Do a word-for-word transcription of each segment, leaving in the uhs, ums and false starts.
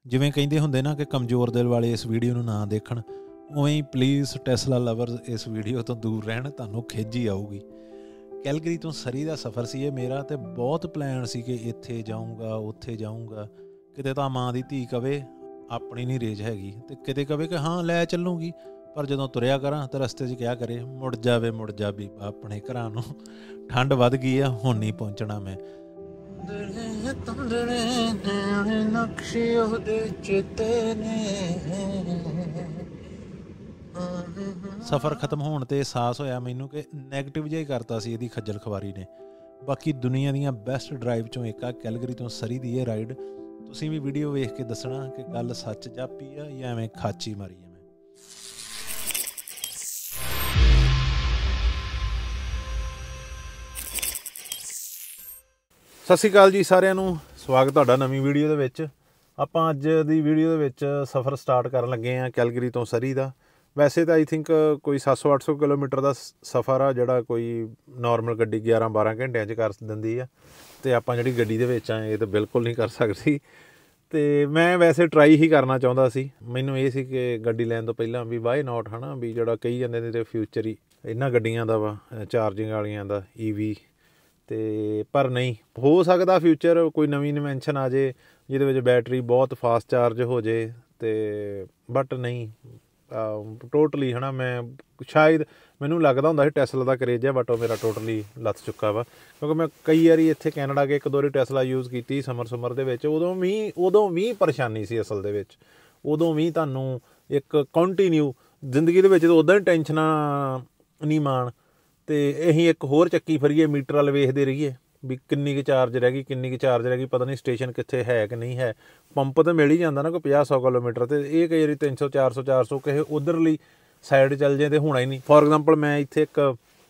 ਜਿਵੇਂ ਕਹਿੰਦੇ ਹੁੰਦੇ ਨਾ ਕਿ ਕਮਜ਼ੋਰ ਦਿਲ ਵਾਲੇ ਇਸ ਵੀਡੀਓ ਨੂੰ ਨਾ ਦੇਖਣ, ਉਵੇਂ ਹੀ ਪਲੀਜ਼ ਟੈਸਲਾ ਲਵਰਸ ਇਸ ਵੀਡੀਓ ਤੋਂ ਦੂਰ ਰਹਿਣ, ਤੁਹਾਨੂੰ ਖਿੱਚ ਹੀ ਆਊਗੀ। ਕੈਲਗਰੀ ਤੋਂ ਸਰੀ ਦਾ ਸਫ਼ਰ ਸੀ ਇਹ ਮੇਰਾ, ਤੇ ਬਹੁਤ ਪਲਾਨ ਸੀ ਕਿ ਇੱਥੇ ਜਾਊਂਗਾ ਉੱਥੇ ਜਾਊਂਗਾ। ਕਿਤੇ ਤਾਂ ਮਾਂ ਦੀ ਧੀ ਕਵੇ ਆਪਣੀ ਨਹੀਂ ਰੇਜ ਹੈਗੀ, ਤੇ ਕਿਤੇ ਕਵੇ ਕਿ ਹਾਂ ਲੈ ਚੱਲੂਗੀ, ਪਰ ਜਦੋਂ ਤੁਰਿਆ ਕਰਾਂ ਤਾਂ ਰਸਤੇ 'ਚ ਕਿਹਾ ਕਰੇ ਮੁੜ ਜਾਵੇ ਮੁੜ ਜਾ ਵੀ ਆਪਣੇ ਘਰਾਂ ਨੂੰ, ਠੰਡ ਵੱਧ ਗਈ ਆ, ਹੁਣ ਨਹੀਂ ਪਹੁੰਚਣਾ ਮੈਂ। ਸਫ਼ਰ ਖਤਮ ਹੋਣ ਤੇ ਅਹਿਸਾਸ ਹੋਇਆ ਮੈਨੂੰ ਕਿ ਨੈਗੇਟਿਵ ਜਿਹਾ ਹੀ ਕਰਤਾ ਸੀ ਇਹਦੀ ਖੱਜਲ ਖਵਾਰੀ ਨੇ। ਬਾਕੀ ਦੁਨੀਆ ਦੀਆਂ ਬੈਸਟ ਡਰਾਈਵ ਚੋਂ ਇੱਕ ਆ ਕੈਲਗਰੀ ਤੋਂ ਸਰੀ ਦੀ ਇਹ ਰਾਈਡ। ਤੁਸੀਂ ਵੀ ਵੀਡੀਓ ਵੇਖ ਕੇ ਦੱਸਣਾ ਕਿ ਗੱਲ ਸੱਚ ਜਾਪੀ ਆ ਜਾਂ ਐਵੇਂ ਖਾਚੀ ਮਾਰੀ ਆ। ਸਤਿ ਸ਼੍ਰੀ ਅਕਾਲ ਜੀ ਸਾਰਿਆਂ ਨੂੰ, ਸਵਾਗਤ ਤੁਹਾਡਾ ਨਵੀਂ ਵੀਡੀਓ ਦੇ ਵਿੱਚ। ਆਪਾਂ ਅੱਜ ਦੀ ਵੀਡੀਓ ਦੇ ਵਿੱਚ ਸਫ਼ਰ ਸਟਾਰਟ ਕਰਨ ਲੱਗੇ ਹਾਂ ਕੈਲਗਰੀ ਤੋਂ ਸਰੀ ਦਾ। ਵੈਸੇ ਤਾਂ ਆਈ ਥਿੰਕ ਕੋਈ ਸੱਤ ਸੌ ਅੱਠ ਸੌ ਕਿਲੋਮੀਟਰ ਦਾ ਸਫ਼ਰ ਆ, ਜਿਹੜਾ ਕੋਈ ਨੋਰਮਲ ਗੱਡੀ ਗਿਆਰਾਂ ਬਾਰਾਂ ਘੰਟਿਆਂ 'ਚ ਕਰ ਦਿੰਦੀ ਆ, ਅਤੇ ਆਪਾਂ ਜਿਹੜੀ ਗੱਡੀ ਦੇ ਵਿੱਚ ਆ ਇਹ ਤਾਂ ਬਿਲਕੁਲ ਨਹੀਂ ਕਰ ਸਕਦੀ। ਅਤੇ ਮੈਂ ਵੈਸੇ ਟਰਾਈ ਹੀ ਕਰਨਾ ਚਾਹੁੰਦਾ ਸੀ। ਮੈਨੂੰ ਇਹ ਸੀ ਕਿ ਗੱਡੀ ਲੈਣ ਤੋਂ ਪਹਿਲਾਂ ਵੀ ਵਾਈ ਨੋਟ ਹੈ ਨਾ, ਵੀ ਜਿਹੜਾ ਕਹੀ ਜਾਂਦੇ ਨੇ ਤੇ ਫਿਊਚਰ ਹੀ ਇਹਨਾਂ ਗੱਡੀਆਂ ਦਾ ਵਾ, ਚਾਰਜਿੰਗ ਵਾਲੀਆਂ ਦਾ, ਈ ਵੀ। ਅਤੇ ਪਰ ਨਹੀਂ, ਹੋ ਸਕਦਾ ਫਿਊਚਰ ਕੋਈ ਨਵੀਂ ਇਨਵੈਂਸ਼ਨ ਆ ਜਾਏ ਜਿਹਦੇ ਵਿੱਚ ਬੈਟਰੀ ਬਹੁਤ ਫਾਸਟ ਚਾਰਜ ਹੋ ਜਾਏ, ਅਤੇ ਬਟ ਨਹੀਂ ਟੋਟਲੀ ਹੈ ਨਾ। ਮੈਂ ਸ਼ਾਇਦ ਮੈਨੂੰ ਲੱਗਦਾ ਹੁੰਦਾ ਸੀ ਟੈਸਲਾ ਦਾ ਕਰੇਜ ਹੈ, ਬਟ ਉਹ ਮੇਰਾ ਟੋਟਲੀ ਲੱਥ ਚੁੱਕਾ ਵਾ, ਕਿਉਂਕਿ ਮੈਂ ਕਈ ਵਾਰੀ ਇੱਥੇ ਕੈਨੇਡਾ ਕੇ ਇੱਕ ਦੋ ਵਾਰੀ ਟੈਸਲਾ ਯੂਜ਼ ਕੀਤੀ ਸਮਰ ਸਮਰ ਦੇ ਵਿੱਚ। ਉਦੋਂ ਵੀ ਉਦੋਂ ਵੀ ਪਰੇਸ਼ਾਨੀ ਸੀ ਅਸਲ ਦੇ ਵਿੱਚ। ਉਦੋਂ ਵੀ ਤੁਹਾਨੂੰ ਇੱਕ ਕੰਟੀਨਿਊ ਜ਼ਿੰਦਗੀ ਦੇ ਵਿੱਚ ਉੱਦਾਂ ਹੀ ਟੈਨਸ਼ਨਾਂ ਨਹੀਂ ਮਾਣ, ਅਤੇ ਅਸੀਂ ਇੱਕ ਹੋਰ ਚੱਕੀ ਫਰੀਏ ਮੀਟਰ ਵੱਲ ਵੇਖਦੇ ਰਹੀਏ ਵੀ ਕਿੰਨੀ ਕੁ ਚਾਰਜ ਰਹਿ ਗਈ ਕਿੰਨੀ ਕੁ ਚਾਰਜ ਰਹਿ ਗਈ, ਪਤਾ ਨਹੀਂ ਸਟੇਸ਼ਨ ਕਿੱਥੇ ਹੈ ਕਿ ਨਹੀਂ ਹੈ। ਪੰਪ ਤਾਂ ਮਿਲ ਹੀ ਜਾਂਦਾ ਨਾ ਕੋਈ ਪੰਜਾਹ ਸੌ ਕਿਲੋਮੀਟਰ, ਅਤੇ ਇਹ ਕਈ ਵਾਰੀ ਤਿੰਨ ਸੌ ਚਾਰ ਸੌ ਚਾਰ ਸੌ ਕਿਸੇ ਉੱਧਰਲੀ ਸਾਈਡ ਚੱਲ ਜਾਏ ਅਤੇ ਹੋਣਾ ਹੀ ਨਹੀਂ। ਫੋਰ ਐਗਜ਼ਾਮਪਲ ਮੈਂ ਇੱਥੇ ਇੱਕ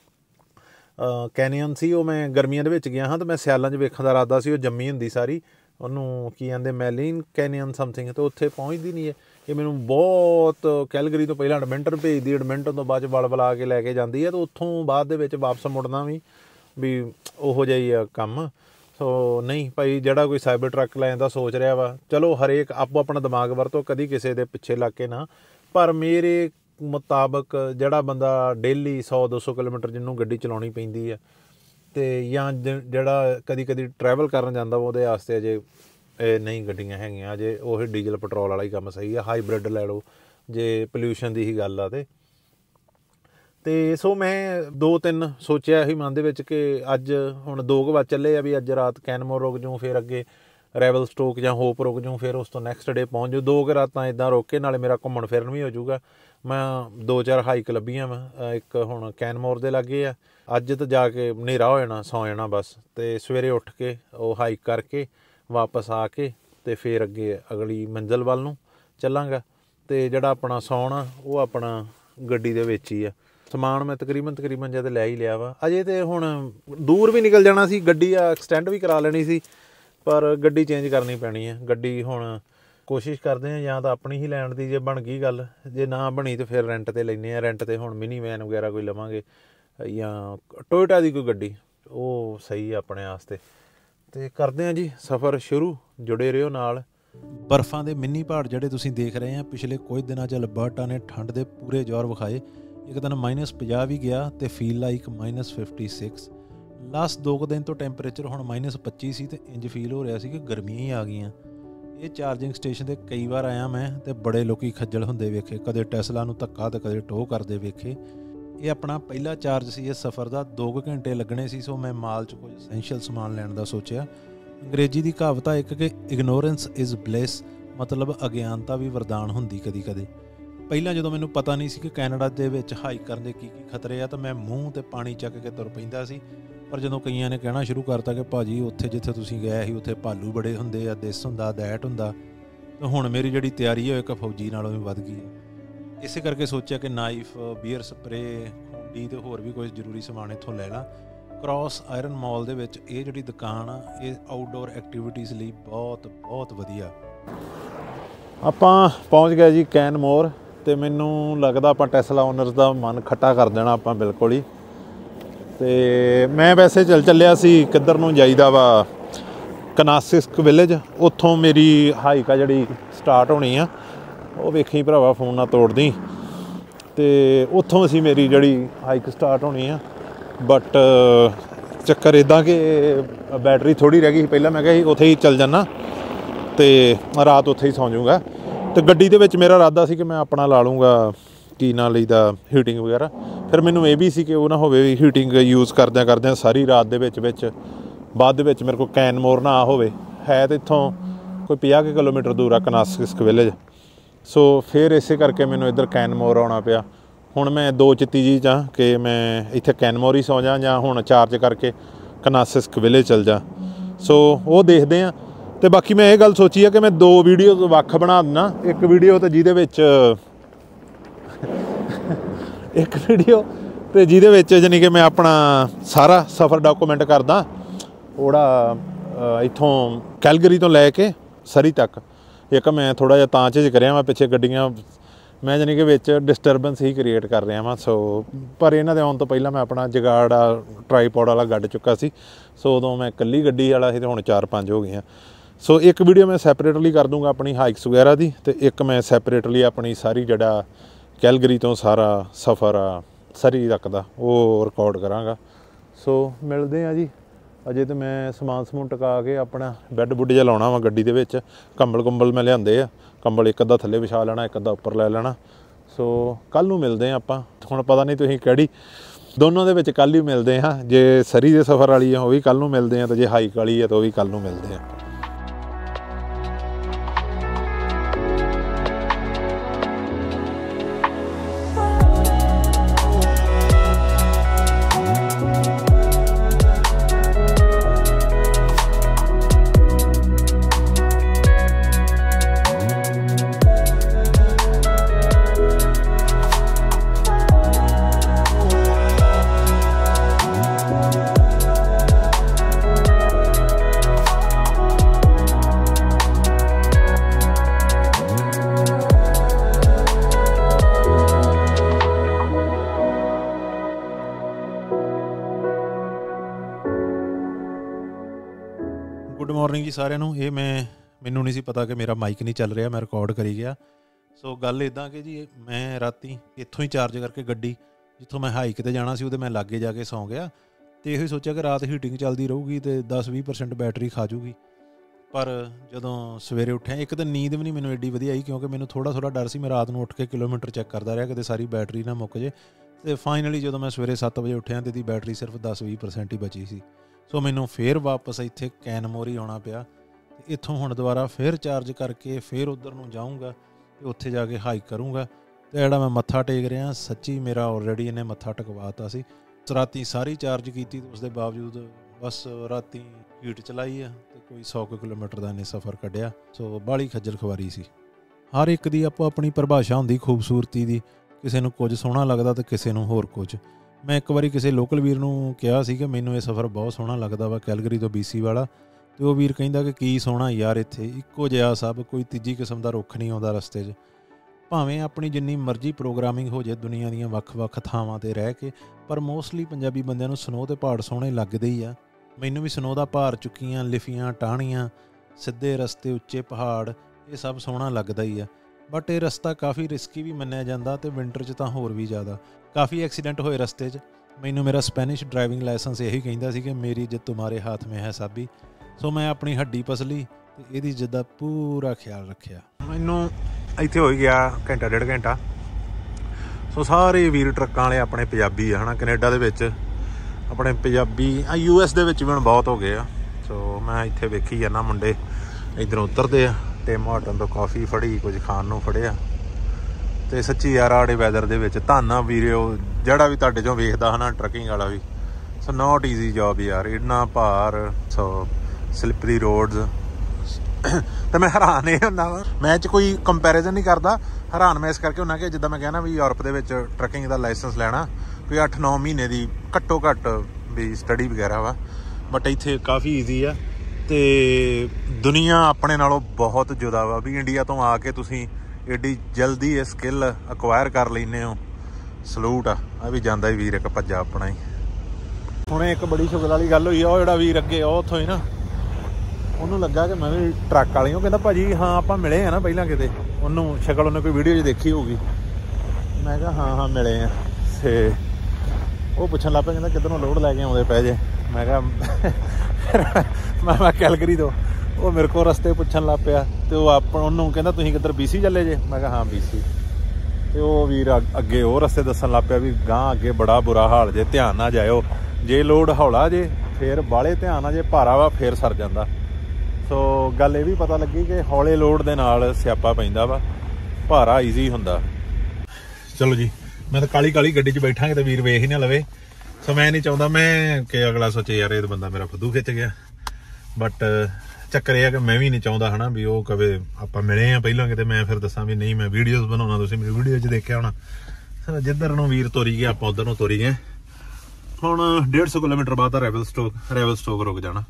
ਕੈਨੀਅਨ ਸੀ, ਉਹ ਮੈਂ ਗਰਮੀਆਂ ਦੇ ਵਿੱਚ ਗਿਆ ਹਾਂ, ਅਤੇ ਮੈਂ ਸਿਆਲਾਂ 'ਚ ਵੇਖਣ ਦਾ ਇਰਾਦਾ ਸੀ। ਉਹ ਜੰਮੀ ਹੁੰਦੀ ਸਾਰੀ, ਉਹਨੂੰ ਕੀ ਕਹਿੰਦੇ ਮੈਲੀਨ ਕੈਨੀਅਨ ਸਮਥਿੰਗ, ਅਤੇ ਉੱਥੇ ਪਹੁੰਚਦੀ ਨਹੀਂ ਹੈ। ਇਹ ਮੈਨੂੰ ਬਹੁਤ ਕੈਲਗਰੀ ਤੋਂ ਪਹਿਲਾਂ ਐਡਮਿੰਟਨ ਭੇਜਦੀ, ਐਡਮਿੰਟਨ ਤੋਂ ਬਾਅਦ 'ਚ ਬਲ ਬੁਲਾ ਕੇ ਲੈ ਕੇ ਜਾਂਦੀ ਹੈ, ਅਤੇ ਉੱਥੋਂ ਬਾਅਦ ਦੇ ਵਿੱਚ ਵਾਪਸ ਮੁੜਨਾ ਵੀ ਵੀ ਉਹੋ ਜਿਹਾ ਹੀ ਆ ਕੰਮ। ਸੋ ਨਹੀਂ ਭਾਈ, ਜਿਹੜਾ ਕੋਈ ਸਾਈਬਰ ਟਰੱਕ ਲੈਣ ਦਾ ਸੋਚ ਰਿਹਾ ਵਾ, ਚਲੋ ਹਰੇਕ ਆਪੋ ਆਪਣਾ ਦਿਮਾਗ ਵਰਤੋ, ਕਦੀ ਕਿਸੇ ਦੇ ਪਿੱਛੇ ਲੱਗ ਕੇ ਨਾ। ਪਰ ਮੇਰੇ ਮੁਤਾਬਕ ਜਿਹੜਾ ਬੰਦਾ ਡੇਲੀ ਸੌ ਦੋ ਸੌ ਕਿਲੋਮੀਟਰ ਜਿਹਨੂੰ ਗੱਡੀ ਚਲਾਉਣੀ ਪੈਂਦੀ ਆ, ਅਤੇ ਜਾਂ ਜਿਹੜਾ ਕਦੀ ਕਦੀ ਟਰੈਵਲ ਕਰਨ ਜਾਂਦਾ ਉਹਦੇ ਵਾਸਤੇ ਅਜੇ ਇਹ ਨਹੀਂ ਗੱਡੀਆਂ ਹੈਗੀਆਂ, ਅਜੇ ਉਹ ਡੀਜ਼ਲ ਪੈਟਰੋਲ ਵਾਲਾ ਹੀ ਕੰਮ ਸਹੀ ਆ। ਹਾਈਬ੍ਰਿਡ ਲੈ ਲਓ ਜੇ ਪੋਲਿਊਸ਼ਨ ਦੀ ਹੀ ਗੱਲ ਆ। ਅਤੇ ਅਤੇ ਸੋ ਮੈਂ ਦੋ ਤਿੰਨ ਸੋਚਿਆ ਸੀ ਮਨ ਦੇ ਵਿੱਚ ਕਿ ਅੱਜ ਹੁਣ ਦੋ ਕੁ ਵਜੇ ਚੱਲੇ ਆ, ਵੀ ਅੱਜ ਰਾਤ ਕੈਨਮੋਰ ਰੁਕ ਜਾਊਂ, ਫਿਰ ਅੱਗੇ ਰੈਵਲ ਸਟੋਕ ਜਾਂ ਹੋਪ ਰੁਕ ਜਾਊਂ, ਫਿਰ ਉਸ ਤੋਂ ਨੈਕਸਟ ਡੇ ਪਹੁੰਚ ਜਾਊਂ। ਦੋ ਕੁ ਰਾਤਾਂ ਇੱਦਾਂ ਰੁਕ ਕੇ ਨਾਲੇ ਮੇਰਾ ਘੁੰਮਣ ਫਿਰਨ ਵੀ ਹੋ ਜਾਊਗਾ। ਮੈਂ ਦੋ ਚਾਰ ਹਾਈਕ ਲੱਭੀਆਂ ਵਾ, ਇੱਕ ਹੁਣ ਕੈਨਮੋਰ ਦੇ ਲਾਗੇ ਆ। ਅੱਜ ਤਾਂ ਜਾ ਕੇ ਹਨੇਰਾ ਹੋ ਜਾਣਾ, ਸੌਂ ਜਾਣਾ ਬਸ, ਅਤੇ ਸਵੇਰੇ ਉੱਠ ਕੇ ਉਹ ਹਾਈਕ ਕਰਕੇ ਵਾਪਸ ਆ ਕੇ ਅਤੇ ਫਿਰ ਅੱਗੇ ਅਗਲੀ ਮੰਜ਼ਿਲ ਵੱਲ ਨੂੰ ਚੱਲਾਂਗਾ। ਅਤੇ ਜਿਹੜਾ ਆਪਣਾ ਸੌਣਾ ਉਹ ਆਪਣਾ ਗੱਡੀ ਦੇ ਵਿੱਚ ਹੀ ਆ। ਸਮਾਨ ਮੈਂ ਤਕਰੀਬਨ ਤਕਰੀਬਨ ਜਦ ਲੈ ਹੀ ਲਿਆ ਵਾ। ਅਜੇ ਤਾਂ ਹੁਣ ਦੂਰ ਵੀ ਨਿਕਲ ਜਾਣਾ ਸੀ, ਗੱਡੀ ਆ ਐਕਸਟੈਂਡ ਵੀ ਕਰਾ ਲੈਣੀ ਸੀ, ਪਰ ਗੱਡੀ ਚੇਂਜ ਕਰਨੀ ਪੈਣੀ ਹੈ। ਗੱਡੀ ਹੁਣ ਕੋਸ਼ਿਸ਼ ਕਰਦੇ ਹਾਂ ਜਾਂ ਤਾਂ ਆਪਣੀ ਹੀ ਲੈਣ ਦੀ, ਜੇ ਬਣ ਗਈ ਗੱਲ, ਜੇ ਨਾ ਬਣੀ ਤਾਂ ਫਿਰ ਰੈਂਟ 'ਤੇ ਲੈਂਦੇ ਹਾਂ। ਰੈਂਟ 'ਤੇ ਹੁਣ ਮਿਨੀ ਵੈਨ ਵਗੈਰਾ ਕੋਈ ਲਵਾਂਗੇ, ਜਾਂ ਟੋਇਟਾ ਦੀ ਕੋਈ ਗੱਡੀ, ਉਹ ਸਹੀ ਆ ਆਪਣੇ ਵਾਸਤੇ। ਅਤੇ ਕਰਦੇ ਹਾਂ ਜੀ ਸਫ਼ਰ ਸ਼ੁਰੂ, ਜੁੜੇ ਰਹੋ ਨਾਲ। ਬਰਫ਼ਾਂ ਦੇ ਮਿੰਨੀ ਪਹਾੜ ਜਿਹੜੇ ਤੁਸੀਂ ਦੇਖ ਰਹੇ ਆ, ਪਿਛਲੇ ਕੁਝ ਦਿਨਾਂ 'ਚ ਅਲਬਰਟਾ ਨੇ ਠੰਡ ਦੇ ਪੂਰੇ ਜ਼ੋਰ ਵਿਖਾਏ। ਇੱਕ ਦਿਨ ਮਾਈਨਸ ਪੰਜਾਹ ਵੀ ਗਿਆ ਅਤੇ feel like minus fifty six. Last ਦੋ ਕੁ ਦਿਨ ਤੋਂ ਟੈਂਪਰੇਚਰ ਹੁਣ ਮਾਈਨਸ ਪੱਚੀ ਸੀ, ਅਤੇ ਇੰਜ ਫੀਲ ਹੋ ਰਿਹਾ ਸੀ ਕਿ ਗਰਮੀਆਂ ਹੀ ਆ ਗਈਆਂ। ਇਹ ਚਾਰਜਿੰਗ ਸਟੇਸ਼ਨ 'ਤੇ ਕਈ ਵਾਰ ਆਇਆ ਮੈਂ, ਅਤੇ ਬੜੇ ਲੋਕ ਖੱਜਲ ਹੁੰਦੇ ਵੇਖੇ, ਕਦੇ ਟੈਸਲਾ ਨੂੰ ਧੱਕਾ ਅਤੇ ਕਦੇ ਟੋਹ ਕਰਦੇ ਵੇਖੇ। ਇਹ ਆਪਣਾ ਪਹਿਲਾ ਚਾਰਜ ਸੀ ਇਸ ਸਫ਼ਰ ਦਾ, ਦੋ ਕੁ ਘੰਟੇ ਲੱਗਣੇ ਸੀ। ਸੋ ਮੈਂ ਮਾਲ 'ਚ ਕੁਝ ਐਸੈਂਸ਼ੀਅਲ ਸਮਾਨ ਲੈਣ ਦਾ ਸੋਚਿਆ। ਅੰਗਰੇਜ਼ੀ ਦੀ ਕਹਾਵਤ ਆ ਇੱਕ ਕਿ ਇਗਨੋਰੈਂਸ ਇਜ਼ ਬਲਿਸ, ਮਤਲਬ ਅਗਿਆਨਤਾ ਵੀ ਵਰਦਾਨ ਹੁੰਦੀ ਕਦੀ ਕਦੇ। ਪਹਿਲਾਂ ਜਦੋਂ ਮੈਨੂੰ ਪਤਾ ਨਹੀਂ ਸੀ ਕਿ ਕੈਨੇਡਾ ਦੇ ਵਿੱਚ ਹਾਈਕ ਕਰਨ ਦੇ ਕੀ ਕੀ ਖਤਰੇ ਆ, ਤਾਂ ਮੈਂ ਮੂੰਹ 'ਤੇ ਪਾਣੀ ਚੱਕ ਕੇ ਤੁਰ ਪੈਂਦਾ ਸੀ। ਪਰ ਜਦੋਂ ਕਈਆਂ ਨੇ ਕਹਿਣਾ ਸ਼ੁਰੂ ਕਰਤਾ ਕਿ ਭਾਜੀ ਉੱਥੇ ਜਿੱਥੇ ਤੁਸੀਂ ਗਏ ਸੀ ਉੱਥੇ ਭਾਲੂ ਬੜੇ ਹੁੰਦੇ ਆ, ਦਿਸ ਹੁੰਦਾ, ਦੈਟ ਹੁੰਦਾ, ਤਾਂ ਹੁਣ ਮੇਰੀ ਜਿਹੜੀ ਤਿਆਰੀ ਹੈ ਉਹ ਇੱਕ ਫੌਜੀ ਨਾਲੋਂ ਵੀ ਵੱਧ ਗਈ ਹੈ। ਇਸੇ ਕਰਕੇ ਸੋਚਿਆ ਕਿ ਨਾਈਫ, ਬੀਅਰ ਸਪਰੇ, ਖੂੰਡੀ ਅਤੇ ਹੋਰ ਵੀ ਕੁਝ ਜ਼ਰੂਰੀ ਸਮਾਨ ਇੱਥੋਂ ਲੈ ਲਾਂ। ਕ੍ਰੋਸ ਆਇਰਨ ਮਾਲ ਦੇ ਵਿੱਚ ਇਹ ਜਿਹੜੀ ਦੁਕਾਨ ਆ, ਇਹ ਆਊਟਡੋਰ ਐਕਟੀਵਿਟੀਜ਼ ਲਈ ਬਹੁਤ ਬਹੁਤ ਵਧੀਆ। ਆਪਾਂ ਪਹੁੰਚ ਗਏ ਜੀ ਕੈਨਮੋਰ, ਅਤੇ ਮੈਨੂੰ ਲੱਗਦਾ ਆਪਾਂ ਟੈਸਲਾ ਓਨਰਸ ਦਾ ਮਨ ਖੱਟਾ ਕਰ ਦੇਣਾ ਆਪਾਂ ਬਿਲਕੁਲ ਹੀ। ਅਤੇ ਮੈਂ ਵੈਸੇ ਚੱਲ ਚੱਲਿਆ ਸੀ, ਕਿੱਧਰ ਨੂੰ ਜਾਈਦਾ ਵਾ, ਕਨਾਸਿਸਕ ਵਿਲੇਜ, ਉੱਥੋਂ ਮੇਰੀ ਹਾਈਕ ਆ ਜਿਹੜੀ ਸਟਾਰਟ ਹੋਣੀ ਆ। ਉਹ ਵੇਖੀ ਭਰਾਵਾ ਫੋਨ ਨਾ ਤੋੜਦੀ। ਅਤੇ ਉੱਥੋਂ ਅਸੀਂ ਮੇਰੀ ਜਿਹੜੀ ਹਾਈਕ ਸਟਾਰਟ ਹੋਣੀ ਆ। ਬਟ ਚੱਕਰ ਇੱਦਾਂ ਕਿ ਬੈਟਰੀ ਥੋੜ੍ਹੀ ਰਹਿ ਗਈ ਸੀ। ਪਹਿਲਾਂ ਮੈਂ ਕਿਹਾ ਸੀ ਉੱਥੇ ਹੀ ਚੱਲ ਜਾਂਦਾ ਅਤੇ ਰਾਤ ਉੱਥੇ ਹੀ ਸੌਂ ਜਾਊਂਗਾ। ਅਤੇ ਗੱਡੀ ਦੇ ਵਿੱਚ ਮੇਰਾ ਇਰਾਦਾ ਸੀ ਕਿ ਮੈਂ ਆਪਣਾ ਲਾ ਲੂੰਗਾ ਕੀ ਨਾਂ ਲਈਦਾ ਹੀਟਿੰਗ ਵਗੈਰਾ। ਫਿਰ ਮੈਨੂੰ ਇਹ ਵੀ ਸੀ ਕਿ ਉਹ ਨਾ ਹੋਵੇ ਵੀ ਹੀਟਿੰਗ ਯੂਜ਼ ਕਰਦਿਆਂ ਕਰਦਿਆਂ ਸਾਰੀ ਰਾਤ ਦੇ ਵਿੱਚ ਵਿੱਚ ਬਾਅਦ ਦੇ ਵਿੱਚ ਮੇਰੇ ਕੋਲ ਕੈਨਮੋਰ ਨਾ ਹੋਵੇ। ਹੈ ਤਾਂ ਇੱਥੋਂ ਕੋਈ ਪੰਜਾਹ ਕੁ ਕਿਲੋਮੀਟਰ ਦੂਰ ਆ ਕਨਾਸਿਸਕ ਵਿਲੇਜ। ਸੋ ਫਿਰ ਇਸੇ ਕਰਕੇ ਮੈਨੂੰ ਇੱਧਰ ਕੈਨਮੋਰ ਆਉਣਾ ਪਿਆ। ਹੁਣ ਮੈਂ ਦੋ ਚਿੱਤੀ ਜੀ ਚਾਂ ਕਿ ਮੈਂ ਇੱਥੇ ਕੈਨਮੋਰ ਹੀ ਸੌਂ ਜਾ ਜਾਂ ਹੁਣ ਚਾਰਜ ਕਰਕੇ ਕਨਾਸਿਸਕ ਵਿਲੇਜ ਚੱਲ ਜਾ। ਸੋ ਉਹ ਦੇਖਦੇ ਹਾਂ। ਅਤੇ ਬਾਕੀ ਮੈਂ ਇਹ ਗੱਲ ਸੋਚੀ ਆ ਕਿ ਮੈਂ ਦੋ ਵੀਡੀਓ ਵੱਖ ਬਣਾ ਦਿੰਦਾ। ਇੱਕ ਵੀਡੀਓ ਤਾਂ ਜਿਹਦੇ ਵਿੱਚ ਇੱਕ ਵੀਡੀਓ ਅਤੇ ਜਿਹਦੇ ਵਿੱਚ ਜਾਣੀ ਕਿ ਮੈਂ ਆਪਣਾ ਸਾਰਾ ਸਫ਼ਰ ਡਾਕੂਮੈਂਟ ਕਰਦਾ। ਉਹੜਾ ਇੱਥੋਂ ਕੈਲਗਰੀ ਤੋਂ ਲੈ ਕੇ ਸਰੀ ਤੱਕ। ਇੱਕ ਮੈਂ ਥੋੜ੍ਹਾ ਜਿਹਾ ਤਾਂ ਝਿਜਕ ਰਿਹਾ ਵਾਂ, ਪਿੱਛੇ ਗੱਡੀਆਂ ਮੈਂ ਜਾਣੀ ਕਿ ਵਿੱਚ ਡਿਸਟਰਬੈਂਸ ਹੀ ਕ੍ਰੀਏਟ ਕਰ ਰਿਹਾ ਵਾਂ। ਸੋ ਪਰ ਇਹਨਾਂ ਦੇ ਆਉਣ ਤੋਂ ਪਹਿਲਾਂ ਮੈਂ ਆਪਣਾ ਜਗਾੜ ਆ ਟਰਾਈਪੋਡ ਵਾਲਾ ਗੱਡ ਚੁੱਕਾ ਸੀ। ਸੋ ਉਦੋਂ ਮੈਂ ਇਕੱਲੀ ਗੱਡੀ ਵਾਲਾ ਸੀ ਅਤੇ ਹੁਣ ਚਾਰ ਪੰਜ ਹੋ ਗਈਆਂ। ਸੋ ਇੱਕ ਵੀਡੀਓ ਮੈਂ ਸੈਪਰੇਟਲੀ ਕਰ ਦੂੰਗਾ ਆਪਣੀ ਹਾਈਕਸ ਵਗੈਰਾ ਦੀ, ਅਤੇ ਇੱਕ ਮੈਂ ਸੈਪਰੇਟਲੀ ਆਪਣੀ ਸਾਰੀ ਜਿਹੜਾ ਕੈਲਗਰੀ ਤੋਂ ਸਾਰਾ ਸਫ਼ਰ ਆ ਸਰੀ ਤੱਕ ਦਾ ਉਹ ਰਿਕਾਰਡ ਕਰਾਂਗਾ। ਸੋ ਮਿਲਦੇ ਹਾਂ ਜੀ। ਅਜੇ ਤਾਂ ਮੈਂ ਸਮਾਨ ਸਮੂਨ ਟਿਕਾ ਕੇ ਆਪਣਾ ਬੈੱਡ ਬੁੱਡ ਜਿਹਾ ਲਾਉਣਾ ਵਾ ਗੱਡੀ ਦੇ ਵਿੱਚ। ਕੰਬਲ ਕੁੰਬਲ ਮੈਂ ਲਿਆਂਦੇ ਆ। ਕੰਬਲ ਇੱਕ ਅੱਧਾ ਥੱਲੇ ਵਿਛਾ ਲੈਣਾ, ਇੱਕ ਅੱਧਾ ਉੱਪਰ ਲੈ ਲੈਣਾ। ਸੋ ਕੱਲ੍ਹ ਨੂੰ ਮਿਲਦੇ ਹਾਂ ਆਪਾਂ। ਹੁਣ ਪਤਾ ਨਹੀਂ ਤੁਸੀਂ ਕਿਹੜੀ ਦੋਨੋਂ ਦੇ ਵਿੱਚ ਕੱਲ੍ਹ ਹੀ ਮਿਲਦੇ ਹਾਂ। ਜੇ ਸਰੀ ਦੇ ਸਫ਼ਰ ਵਾਲੀ ਆ ਉਹ ਵੀ ਕੱਲ੍ਹ ਨੂੰ ਮਿਲਦੇ ਹਾਂ, ਅਤੇ ਜੇ ਹਾਈਕ ਵਾਲੀ ਆ ਤਾਂ ਉਹ ਵੀ ਕੱਲ੍ਹ ਨੂੰ ਮਿਲਦੇ ਹਾਂ। ਗੁੱਡ ਮੋਰਨਿੰਗ ਜੀ ਸਾਰਿਆਂ ਨੂੰ। ਇਹ ਮੈਂ ਮੈਨੂੰ ਨਹੀਂ ਸੀ ਪਤਾ ਕਿ ਮੇਰਾ ਮਾਈਕ ਨਹੀਂ ਚੱਲ ਰਿਹਾ, ਮੈਂ ਰਿਕਾਰਡ ਕਰੀ ਗਿਆ। ਸੋ ਗੱਲ ਇੱਦਾਂ ਕਿ ਜੀ ਮੈਂ ਰਾਤੀ ਇੱਥੋਂ ਹੀ ਚਾਰਜ ਕਰਕੇ ਗੱਡੀ ਜਿੱਥੋਂ ਮੈਂ ਹਾਈਕ 'ਤੇ ਜਾਣਾ ਸੀ ਉਹਦੇ ਮੈਂ ਲਾਗੇ ਜਾ ਕੇ ਸੌਂ ਗਿਆ। ਅਤੇ ਇਹੋ ਸੋਚਿਆ ਕਿ ਰਾਤ ਹੀਟਿੰਗ ਚੱਲਦੀ ਰਹੂਗੀ ਅਤੇ ਦਸ ਵੀਹ ਪਰਸੈਂਟ ਬੈਟਰੀ ਖਾ ਜੂਗੀ। ਪਰ ਜਦੋਂ ਸਵੇਰੇ ਉੱਠਿਆ, ਇੱਕ ਤਾਂ ਨੀਂਦ ਵੀ ਨਹੀਂ ਮੈਨੂੰ ਐਡੀ ਵਧੀਆ ਆਈ ਕਿਉਂਕਿ ਮੈਨੂੰ ਥੋੜ੍ਹਾ ਥੋੜ੍ਹਾ ਡਰ ਸੀ। ਮੈਂ ਰਾਤ ਨੂੰ ਉੱਠ ਕੇ ਕਿਲੋਮੀਟਰ ਚੈੱਕ ਕਰਦਾ ਰਿਹਾ ਕਿਤੇ ਸਾਰੀ ਬੈਟਰੀ ਨਾ ਮੁੱਕ ਜੇ। ਅਤੇ ਫਾਈਨਲੀ ਜਦੋਂ ਮੈਂ ਸਵੇਰੇ ਸੱਤ ਵਜੇ ਉੱਠਿਆ ਅਤੇ ਇਹਦੀ ਬੈਟਰੀ ਸਿਰਫ ਦਸ ਵੀਹ ਪਰਸੈਂਟ ਹੀ ਬਚੀ ਸੀ। ਸੋ ਮੈਨੂੰ ਫਿਰ ਵਾਪਸ ਇੱਥੇ ਕੈਨਮੋਰ ਹੀ ਆਉਣਾ ਪਿਆ। ਅਤੇ ਇੱਥੋਂ ਹੁਣ ਦੁਬਾਰਾ ਫਿਰ ਚਾਰਜ ਕਰਕੇ ਫਿਰ ਉੱਧਰ ਨੂੰ ਜਾਊਂਗਾ ਅਤੇ ਉੱਥੇ ਜਾ ਕੇ ਹਾਈਕ ਕਰੂੰਗਾ। ਅਤੇ ਜਿਹੜਾ ਮੈਂ ਮੱਥਾ ਟੇਕ ਰਿਹਾ, ਸੱਚੀ ਮੇਰਾ ਆਲਰੇਡੀ ਇਹਨੇ ਮੱਥਾ ਟਕਵਾਤਾ ਸੀ। ਰਾਤੀ ਸਾਰੀ ਚਾਰਜ ਕੀਤੀ ਅਤੇ ਉਸ ਦੇ ਬਾਵਜੂਦ ਬਸ ਰਾਤੀ ਹੀਟ ਚਲਾਈ ਆ ਅਤੇ ਕੋਈ ਸੌ ਕੁ ਕਿਲੋਮੀਟਰ ਦਾ ਇਹਨੇ ਸਫ਼ਰ ਕੱਢਿਆ। ਸੋ ਬਾਹਲੀ ਖੱਜਲ ਖਵਾਰੀ ਸੀ। ਹਰ ਇੱਕ ਦੀ ਆਪੋ ਆਪਣੀ ਪਰਿਭਾਸ਼ਾ ਹੁੰਦੀ ਖੂਬਸੂਰਤੀ ਦੀ। ਕਿਸੇ ਨੂੰ ਕੁਝ ਸੋਹਣਾ ਲੱਗਦਾ ਅਤੇ ਕਿਸੇ ਨੂੰ ਹੋਰ ਕੁਝ। ਮੈਂ ਇੱਕ ਵਾਰੀ ਕਿਸੇ ਲੋਕਲ ਵੀਰ ਨੂੰ ਕਿਹਾ ਸੀ ਕਿ ਮੈਨੂੰ ਇਹ ਸਫ਼ਰ ਬਹੁਤ ਸੋਹਣਾ ਲੱਗਦਾ ਵਾ ਕੈਲਗਰੀ ਤੋਂ ਬੀ ਸੀ ਵਾਲਾ। ਅਤੇ ਉਹ ਵੀਰ ਕਹਿੰਦਾ ਕਿ ਕੀ ਸੋਹਣਾ ਯਾਰ, ਇੱਥੇ ਇੱਕੋ ਜਿਹਾ ਸਭ, ਕੋਈ ਤੀਜੀ ਕਿਸਮ ਦਾ ਰੁੱਖ ਨਹੀਂ ਆਉਂਦਾ ਰਸਤੇ 'ਚ। ਭਾਵੇਂ ਆਪਣੀ ਜਿੰਨੀ ਮਰਜ਼ੀ ਪ੍ਰੋਗਰਾਮਿੰਗ ਹੋ ਜਾਏ ਦੁਨੀਆ ਦੀਆਂ ਵੱਖ ਵੱਖ ਥਾਵਾਂ 'ਤੇ ਰਹਿ ਕੇ, ਪਰ ਮੋਸਟਲੀ ਪੰਜਾਬੀ ਬੰਦਿਆਂ ਨੂੰ ਸਨੋਅ ਅਤੇ ਪਹਾੜ ਸੋਹਣੇ ਲੱਗਦੇ ਹੀ ਆ। ਮੈਨੂੰ ਵੀ ਸਨੋਅ ਦਾ ਭਾਰ ਚੁੱਕੀਆਂ ਲਿਫੀਆਂ ਟਾਹਣੀਆਂ, ਸਿੱਧੇ ਰਸਤੇ, ਉੱਚੇ ਪਹਾੜ, ਇਹ ਸਭ ਸੋਹਣਾ ਲੱਗਦਾ ਹੀ ਆ। ਬਟ ਇਹ ਰਸਤਾ ਕਾਫੀ ਰਿਸਕੀ ਵੀ ਮੰਨਿਆ ਜਾਂਦਾ ਅਤੇ ਵਿੰਟਰ 'ਚ ਤਾਂ ਹੋਰ ਵੀ ਜ਼ਿਆਦਾ। ਕਾਫੀ ਐਕਸੀਡੈਂਟ ਹੋਏ ਰਸਤੇ 'ਚ। ਮੈਨੂੰ ਮੇਰਾ ਸਪੈਨਿਸ਼ ਡਰਾਈਵਿੰਗ ਲਾਇਸੈਂਸ ਇਹੀ ਕਹਿੰਦਾ ਸੀ ਕਿ ਮੇਰੀ ਇੱਜ਼ਤ ਤੁਮਾਰੇ ਹੱਥ ਮੇਂ ਹੈ ਸਾਬੀ। ਸੋ ਮੈਂ ਆਪਣੀ ਹੱਡੀ ਪਸਲੀ ਅਤੇ ਇਹਦੀ ਇੱਜ਼ਤ ਦਾ ਪੂਰਾ ਖਿਆਲ ਰੱਖਿਆ। ਮੈਨੂੰ ਇੱਥੇ ਹੋ ਹੀ ਗਿਆ ਘੰਟਾ ਡੇਢ ਘੰਟਾ। ਸੋ ਸਾਰੇ ਵੀਰ ਟਰੱਕਾਂ ਵਾਲੇ ਆਪਣੇ ਪੰਜਾਬੀ ਆ ਹੈ ਨਾ। ਕੈਨੇਡਾ ਦੇ ਵਿੱਚ ਆਪਣੇ ਪੰਜਾਬੀ, ਆ ਯੂ ਐਸ ਦੇ ਵਿੱਚ ਵੀ ਹੁਣ ਬਹੁਤ ਹੋ ਗਏ ਆ। ਸੋ ਮੈਂ ਇੱਥੇ ਵੇਖੀ ਜਾਂਦਾ ਮੁੰਡੇ ਇੱਧਰੋਂ ਉਤਰਦੇ ਆ। ਟਿਮ ਹਾਰਟਨ ਤੋਂ ਕਾਫੀ ਫੜੀ, ਕੁਝ ਖਾਣ ਨੂੰ ਫੜਿਆ। ਅਤੇ ਸੱਚੀ ਯਾਰ ਆੜੇ ਵੈਦਰ ਦੇ ਵਿੱਚ ਧੰਨ ਆ ਵੀਰੇ ਉਹ ਜਿਹੜਾ ਵੀ ਤੁਹਾਡੇ 'ਚੋਂ ਵੇਖਦਾ ਹੈ ਨਾ ਟਰੱਕਿੰਗ ਵਾਲਾ ਵੀ। ਸੋ ਨੋਟ ਈਜ਼ੀ ਜੋਬ ਯਾਰ, ਇੰਨਾ ਭਾਰ, ਸੋ ਸਲਿਪਰੀ ਰੋਡਸ। ਅਤੇ ਮੈਂ ਹੈਰਾਨ ਇਹ ਹੁੰਦਾ ਵਾ, ਮੈਂ 'ਚ ਕੋਈ ਕੰਪੈਰੀਜ਼ਨ ਨਹੀਂ ਕਰਦਾ। ਹੈਰਾਨ ਮੈਂ ਇਸ ਕਰਕੇ ਹੁੰਦਾ ਕਿ ਜਿੱਦਾਂ ਮੈਂ ਕਹਿਣਾ ਵੀ ਯੂਰਪ ਦੇ ਵਿੱਚ ਟਰੱਕਿੰਗ ਦਾ ਲਾਇਸੈਂਸ ਲੈਣਾ ਕੋਈ ਅੱਠ ਨੌ ਮਹੀਨੇ ਦੀ ਘੱਟੋ ਘੱਟ ਵੀ ਸਟੱਡੀ ਵਗੈਰਾ ਵਾ। ਬਟ ਇੱਥੇ ਕਾਫੀ ਈਜ਼ੀ ਆ। ਅਤੇ ਦੁਨੀਆ ਆਪਣੇ ਨਾਲੋਂ ਬਹੁਤ ਜੁਦਾ ਵਾ। ਵੀ ਇੰਡੀਆ ਤੋਂ ਆ ਕੇ ਤੁਸੀਂ ਐਡੀ ਜਲਦੀ ਇਹ ਸਕਿੱਲ ਅਕਵਾਇਰ ਕਰ ਲੈਂਦੇ ਹੋ, ਸਲੂਟ ਆ। ਆ ਵੀ ਜਾਂਦਾ ਹੀ ਵੀਰ ਇੱਕ ਭੱਜਾ ਆਪਣਾ ਹੀ। ਹੁਣ ਇੱਕ ਬੜੀ ਸ਼ੁਗਰ ਵਾਲੀ ਗੱਲ ਹੋਈ ਆ, ਉਹ ਜਿਹੜਾ ਵੀਰ ਅੱਗੇ ਉਹ ਉੱਥੋਂ ਹੀ ਨਾ ਉਹਨੂੰ ਲੱਗਾ ਕਿ ਮੈਂ ਵੀ ਟਰੱਕ ਵਾਲੀ। ਉਹ ਕਹਿੰਦਾ ਭਾਜੀ ਹਾਂ ਆਪਾਂ ਮਿਲੇ ਆ ਨਾ ਪਹਿਲਾਂ ਕਿਤੇ, ਉਹਨੂੰ ਸ਼ਕਲ ਉਹਨੇ ਕੋਈ ਵੀਡੀਓ 'ਚ ਦੇਖੀ ਹੋਊਗੀ। ਮੈਂ ਕਿਹਾ ਹਾਂ ਹਾਂ ਮਿਲੇ ਆ। ਅਤੇ ਉਹ ਪੁੱਛਣ ਲੱਗ ਪਿਆ, ਕਹਿੰਦਾ ਕਿੱਧਰੋਂ ਲੋਡ ਲੈ ਕੇ ਆਉਂਦੇ ਪਏ ਜੇ। ਮੈਂ ਕਿਹਾ ਮੈਂ ਮੈਂ ਕੈਲਗਰੀ ਤੋਂ। ਉਹ ਮੇਰੇ ਕੋਲ ਰਸਤੇ ਪੁੱਛਣ ਲੱਗ ਪਿਆ ਅਤੇ ਉਹ ਆਪ ਉਹਨੂੰ ਕਹਿੰਦਾ ਤੁਸੀਂ ਕਿੱਧਰ ਬੀ ਸੀ ਚੱਲੇ ਜੇ? ਮੈਂ ਕਿਹਾ ਹਾਂ ਬੀ ਸੀ। ਅਤੇ ਉਹ ਵੀਰ ਅੱਗੇ ਉਹ ਰਸਤੇ ਦੱਸਣ ਲੱਗ ਪਿਆ ਵੀ ਗਾਂਹ ਅੱਗੇ ਬੜਾ ਬੁਰਾ ਹਾਲ ਜੇ, ਧਿਆਨ ਨਾਲ ਜਾਇਓ, ਜੇ ਲੋਡ ਹੌਲਾ ਜੇ ਫਿਰ ਬਾਹਲੇ ਧਿਆਨ ਨਾਲ, ਜੇ ਭਾਰਾ ਵਾ ਫਿਰ ਸਰ ਜਾਂਦਾ। ਸੋ ਗੱਲ ਇਹ ਵੀ ਪਤਾ ਲੱਗੀ ਕਿ ਹੌਲੇ ਲੋਡ ਦੇ ਨਾਲ ਸਿਆਪਾ ਪੈਂਦਾ ਵਾ, ਭਾਰਾ ਈਜ਼ੀ ਹੁੰਦਾ। ਚਲੋ ਜੀ, ਮੈਂ ਤਾਂ ਕਾਲੀ ਕਾਲੀ ਗੱਡੀ 'ਚ ਬੈਠਾ ਕਿਤੇ ਵੀਰ ਵੇਖ ਹੀ ਨਾ ਲਵੇ। ਸੋ ਮੈਂ ਨਹੀਂ ਚਾਹੁੰਦਾ ਮੈਂ ਕਿ ਅਗਲਾ ਸੋਚੇ ਯਾਰ ਇਹ ਬੰਦਾ ਮੇਰਾ ਫੁੱਦੂ ਖਿੱਚ ਗਿਆ। ਬਟ ਚੱਕਰ ਇਹ ਆ ਕਿ ਮੈਂ ਵੀ ਨਹੀਂ ਚਾਹੁੰਦਾ ਹੈ ਨਾ ਵੀ ਉਹ ਕਵੇ ਆਪਾਂ ਮਿਲੇ ਆ ਪਹਿਲਾਂ ਕਿਤੇ, ਮੈਂ ਫਿਰ ਦੱਸਾਂ ਵੀ ਨਹੀਂ ਮੈਂ ਵੀਡੀਓਜ਼ ਬਣਾਉਣਾ, ਤੁਸੀਂ ਮੇਰੀ ਵੀਡੀਓ 'ਚ ਦੇਖਿਆ ਹੋਣਾ। ਜਿੱਧਰ ਨੂੰ ਵੀਰ ਤੋਰੀ ਗਿਆ ਆਪਾਂ ਉੱਧਰ ਨੂੰ ਤੋਰੀ ਗਏ। ਹੁਣ ਡੇਢ ਸੌ ਕਿਲੋਮੀਟਰ ਬਾਅਦ ਤਾਂ ਰੈਵਲ ਸਟੋਕ ਰੈਵਲ ਸਟੋਕ ਰੁਕ ਜਾਣਾ।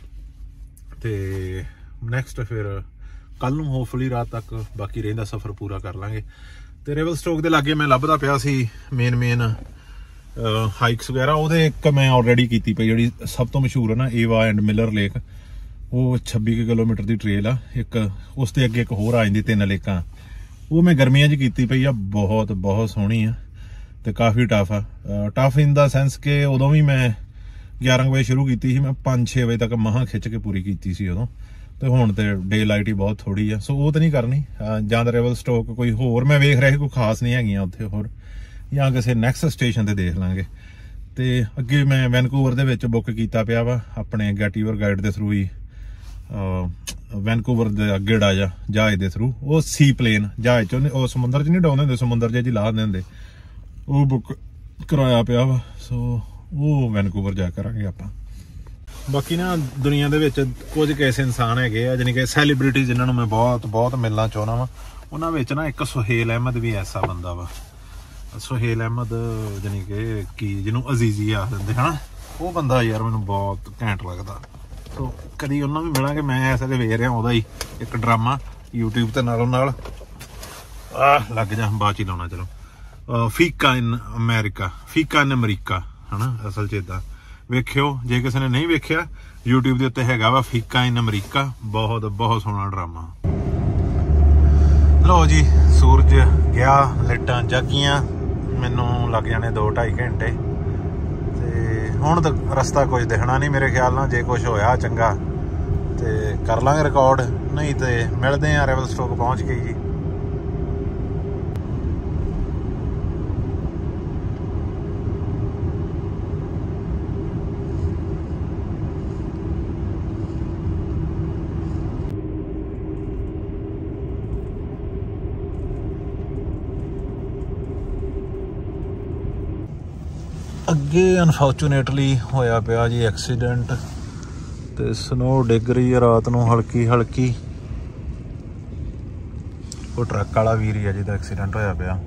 ਅਤੇ ਨੈਕਸਟ ਫਿਰ ਕੱਲ੍ਹ ਨੂੰ ਹੋਪਫੁਲੀ ਰਾਤ ਤੱਕ ਬਾਕੀ ਰਹਿੰਦਾ ਸਫ਼ਰ ਪੂਰਾ ਕਰ ਲਾਂਗੇ। ਅਤੇ ਰੈਵਲ ਸਟੋਕ ਦੇ ਲਾਗੇ ਮੈਂ ਲੱਭਦਾ ਪਿਆ ਸੀ ਮੇਨ ਮੇਨ ਹਾਈਕਸ ਵਗੈਰਾ। ਉਹਦੇ ਇੱਕ ਮੈਂ ਆਲਰੇਡੀ ਕੀਤੀ ਪਈ ਜਿਹੜੀ ਸਭ ਤੋਂ ਮਸ਼ਹੂਰ ਹੈ ਨਾ, ਏਵਾ ਐਂਡ ਮਿਲਰ ਲੇਕ। ਉਹ ਛੱਬੀ ਕੁ ਕਿਲੋਮੀਟਰ ਦੀ ਟ੍ਰੇਲ ਆ। ਇੱਕ ਉਸ ਦੇ ਅੱਗੇ ਇੱਕ ਹੋਰ ਆ ਜਾਂਦੀ ਤਿੰਨ ਲੇਕਾਂ, ਉਹ ਮੈਂ ਗਰਮੀਆਂ 'ਚ ਕੀਤੀ ਪਈ ਆ। ਬਹੁਤ ਬਹੁਤ ਸੋਹਣੀ ਆ ਅਤੇ ਕਾਫੀ ਟਫ ਆ। ਟਫ ਇਨ ਦਾ ਸੈਂਸ ਕਿ ਉਦੋਂ ਵੀ ਮੈਂ ਗਿਆਰਾਂ ਕੁ ਵਜੇ ਸ਼ੁਰੂ ਕੀਤੀ ਸੀ, ਮੈਂ ਪੰਜ ਛੇ ਵਜੇ ਤੱਕ ਮਹਾਂ ਖਿੱਚ ਕੇ ਪੂਰੀ ਕੀਤੀ ਸੀ ਉਦੋਂ। ਅਤੇ ਹੁਣ ਤਾਂ ਡੇ ਲਾਈਟ ਹੀ ਬਹੁਤ ਥੋੜ੍ਹੀ ਆ। ਸੋ ਉਹ ਤਾਂ ਨਹੀਂ ਕਰਨੀ। ਜਾਂ ਤਾਂ ਰੈਵਲ ਸਟੋਕ ਕੋਈ ਹੋਰ ਮੈਂ ਵੇਖ ਰਿਹਾ ਸੀ ਕੋਈ ਖਾਸ ਨਹੀਂ ਹੈਗੀਆਂ ਉੱਥੇ ਹੋਰ, ਜਾਂ ਕਿਸੇ ਨੈਕਸਟ ਸਟੇਸ਼ਨ 'ਤੇ ਦੇਖ ਲਾਂਗੇ। ਅਤੇ ਅੱਗੇ ਮੈਂ ਵੈਨਕੂਵਰ ਦੇ ਵਿੱਚ ਬੁੱਕ ਕੀਤਾ ਪਿਆ ਵਾ ਆਪਣੇ ਗੈਟੀਵਰ ਗਾਈਡ ਦੇ ਥਰੂ ਹੀ। ਵੈਨਕੂਵਰ ਦੇ ਅੱਗੇ ਡਾ ਜਾ ਜਹਾਜ਼ ਦੇ ਥਰੂ, ਉਹ ਸੀ ਪਲੇਨ ਜਹਾਜ਼ 'ਚ ਉਹ ਸਮੁੰਦਰ 'ਚ ਨਹੀਂ ਡਾਉਂਦੇ ਹੁੰਦੇ, ਸਮੁੰਦਰ 'ਚ ਜੀ ਲਾ ਦਿੰਦੇ ਹੁੰਦੇ, ਉਹ ਬੁੱਕ ਕਰਾਇਆ ਪਿਆ ਵਾ। ਸੋ ਉਹ ਵੈਨਕੂਵਰ ਜਾ ਕਰਾਂਗੇ ਆਪਾਂ। ਬਾਕੀ ਨਾ ਦੁਨੀਆ ਦੇ ਵਿੱਚ ਕੁਝ ਐਸੇ ਇਨਸਾਨ ਹੈਗੇ ਆ ਜਾਣੀ ਕਿ ਸੈਲੀਬ੍ਰਿਟੀ ਜਿਨ੍ਹਾਂ ਨੂੰ ਮੈਂ ਬਹੁਤ ਬਹੁਤ ਮਿਲਣਾ ਚਾਹੁੰਦਾ ਵਾ। ਉਹਨਾਂ ਵਿੱਚ ਨਾ ਇੱਕ ਸੁਹੇਲ ਅਹਿਮਦ ਵੀ ਐਸਾ ਬੰਦਾ ਵਾ। ਸੁਹੇਲ ਅਹਿਮਦ ਜਾਣੀ ਕਿ ਕੀ ਜਿਹਨੂੰ ਅਜ਼ੀਜ਼ੀ ਆਖ ਦਿੰਦੇ ਹੈ ਨਾ, ਉਹ ਬੰਦਾ ਯਾਰ ਮੈਨੂੰ ਬਹੁਤ ਘੈਂਟ ਲੱਗਦਾ। ਸੋ ਕਦੀ ਉਹਨਾਂ ਵੀ ਮਿਲਾਂਗੇ। ਮੈਂ ਇਸ ਵੇਲੇ ਵੇਖ ਰਿਹਾ ਉਹਦਾ ਹੀ ਇੱਕ ਡਰਾਮਾ ਯੂਟਿਊਬ 'ਤੇ ਨਾਲੋਂ ਨਾਲ ਆਹ ਲੱਗ ਜਾ ਬਾਅਦ 'ਚ ਹੀ ਲਾਉਣਾ। ਚਲੋ ਫੀਕਾ ਇਨ ਅਮਰੀਕਾ, ਫੀਕਾ ਇਨ ਅਮਰੀਕਾ ਹੈ ਨਾ, ਅਸਲ 'ਚ ਇੱਦਾਂ ਵੇਖਿਓ ਜੇ ਕਿਸੇ ਨੇ ਨਹੀਂ ਵੇਖਿਆ। ਯੂਟਿਊਬ ਦੇ ਉੱਤੇ ਹੈਗਾ ਵਾ ਫੀਕਾ ਇਨ ਅਮਰੀਕਾ, ਬਹੁਤ ਬਹੁਤ ਸੋਹਣਾ ਡਰਾਮਾ। ਲਓ ਜੀ, ਸੂਰਜ ਗਿਆ, ਲਾਈਟਾਂ ਜਾਗੀਆਂ, ਮੈਨੂੰ ਲੱਗ ਜਾਣੇ ਦੋ ਢਾਈ ਘੰਟੇ। ਅਤੇ ਹੁਣ ਤਾਂ ਰਸਤਾ ਕੁਝ ਦਿਖਣਾ ਨਹੀਂ ਮੇਰੇ ਖਿਆਲ ਨਾਲ। ਜੇ ਕੁਛ ਹੋਇਆ ਚੰਗਾ ਤੇ ਕਰ ਲਾਂਗੇ ਰਿਕਾਰਡ, ਨਹੀਂ ਤੇ ਮਿਲਦੇ ਹਾਂ ਰੈਵਲ ਸਟੋਕ ਪਹੁੰਚ ਗਈ ਜੀ। ਅੱਗੇ ਅਨਫੋਰਚੂਨੇਟਲੀ ਹੋਇਆ ਪਿਆ ਜੀ ਐਕਸੀਡੈਂਟ, ਤੇ ਸਨੋ ਡਿੱਗ ਰਹੀ ਹੈ ਰਾਤ ਨੂੰ ਹਲਕੀ ਹਲਕੀ। ਉਹ ਟਰੱਕ ਵਾਲਾ ਵੀਰ ਹੀ ਆ ਜਿਹਦਾ ਐਕਸੀਡੈਂਟ ਹੋਇਆ ਪਿਆ।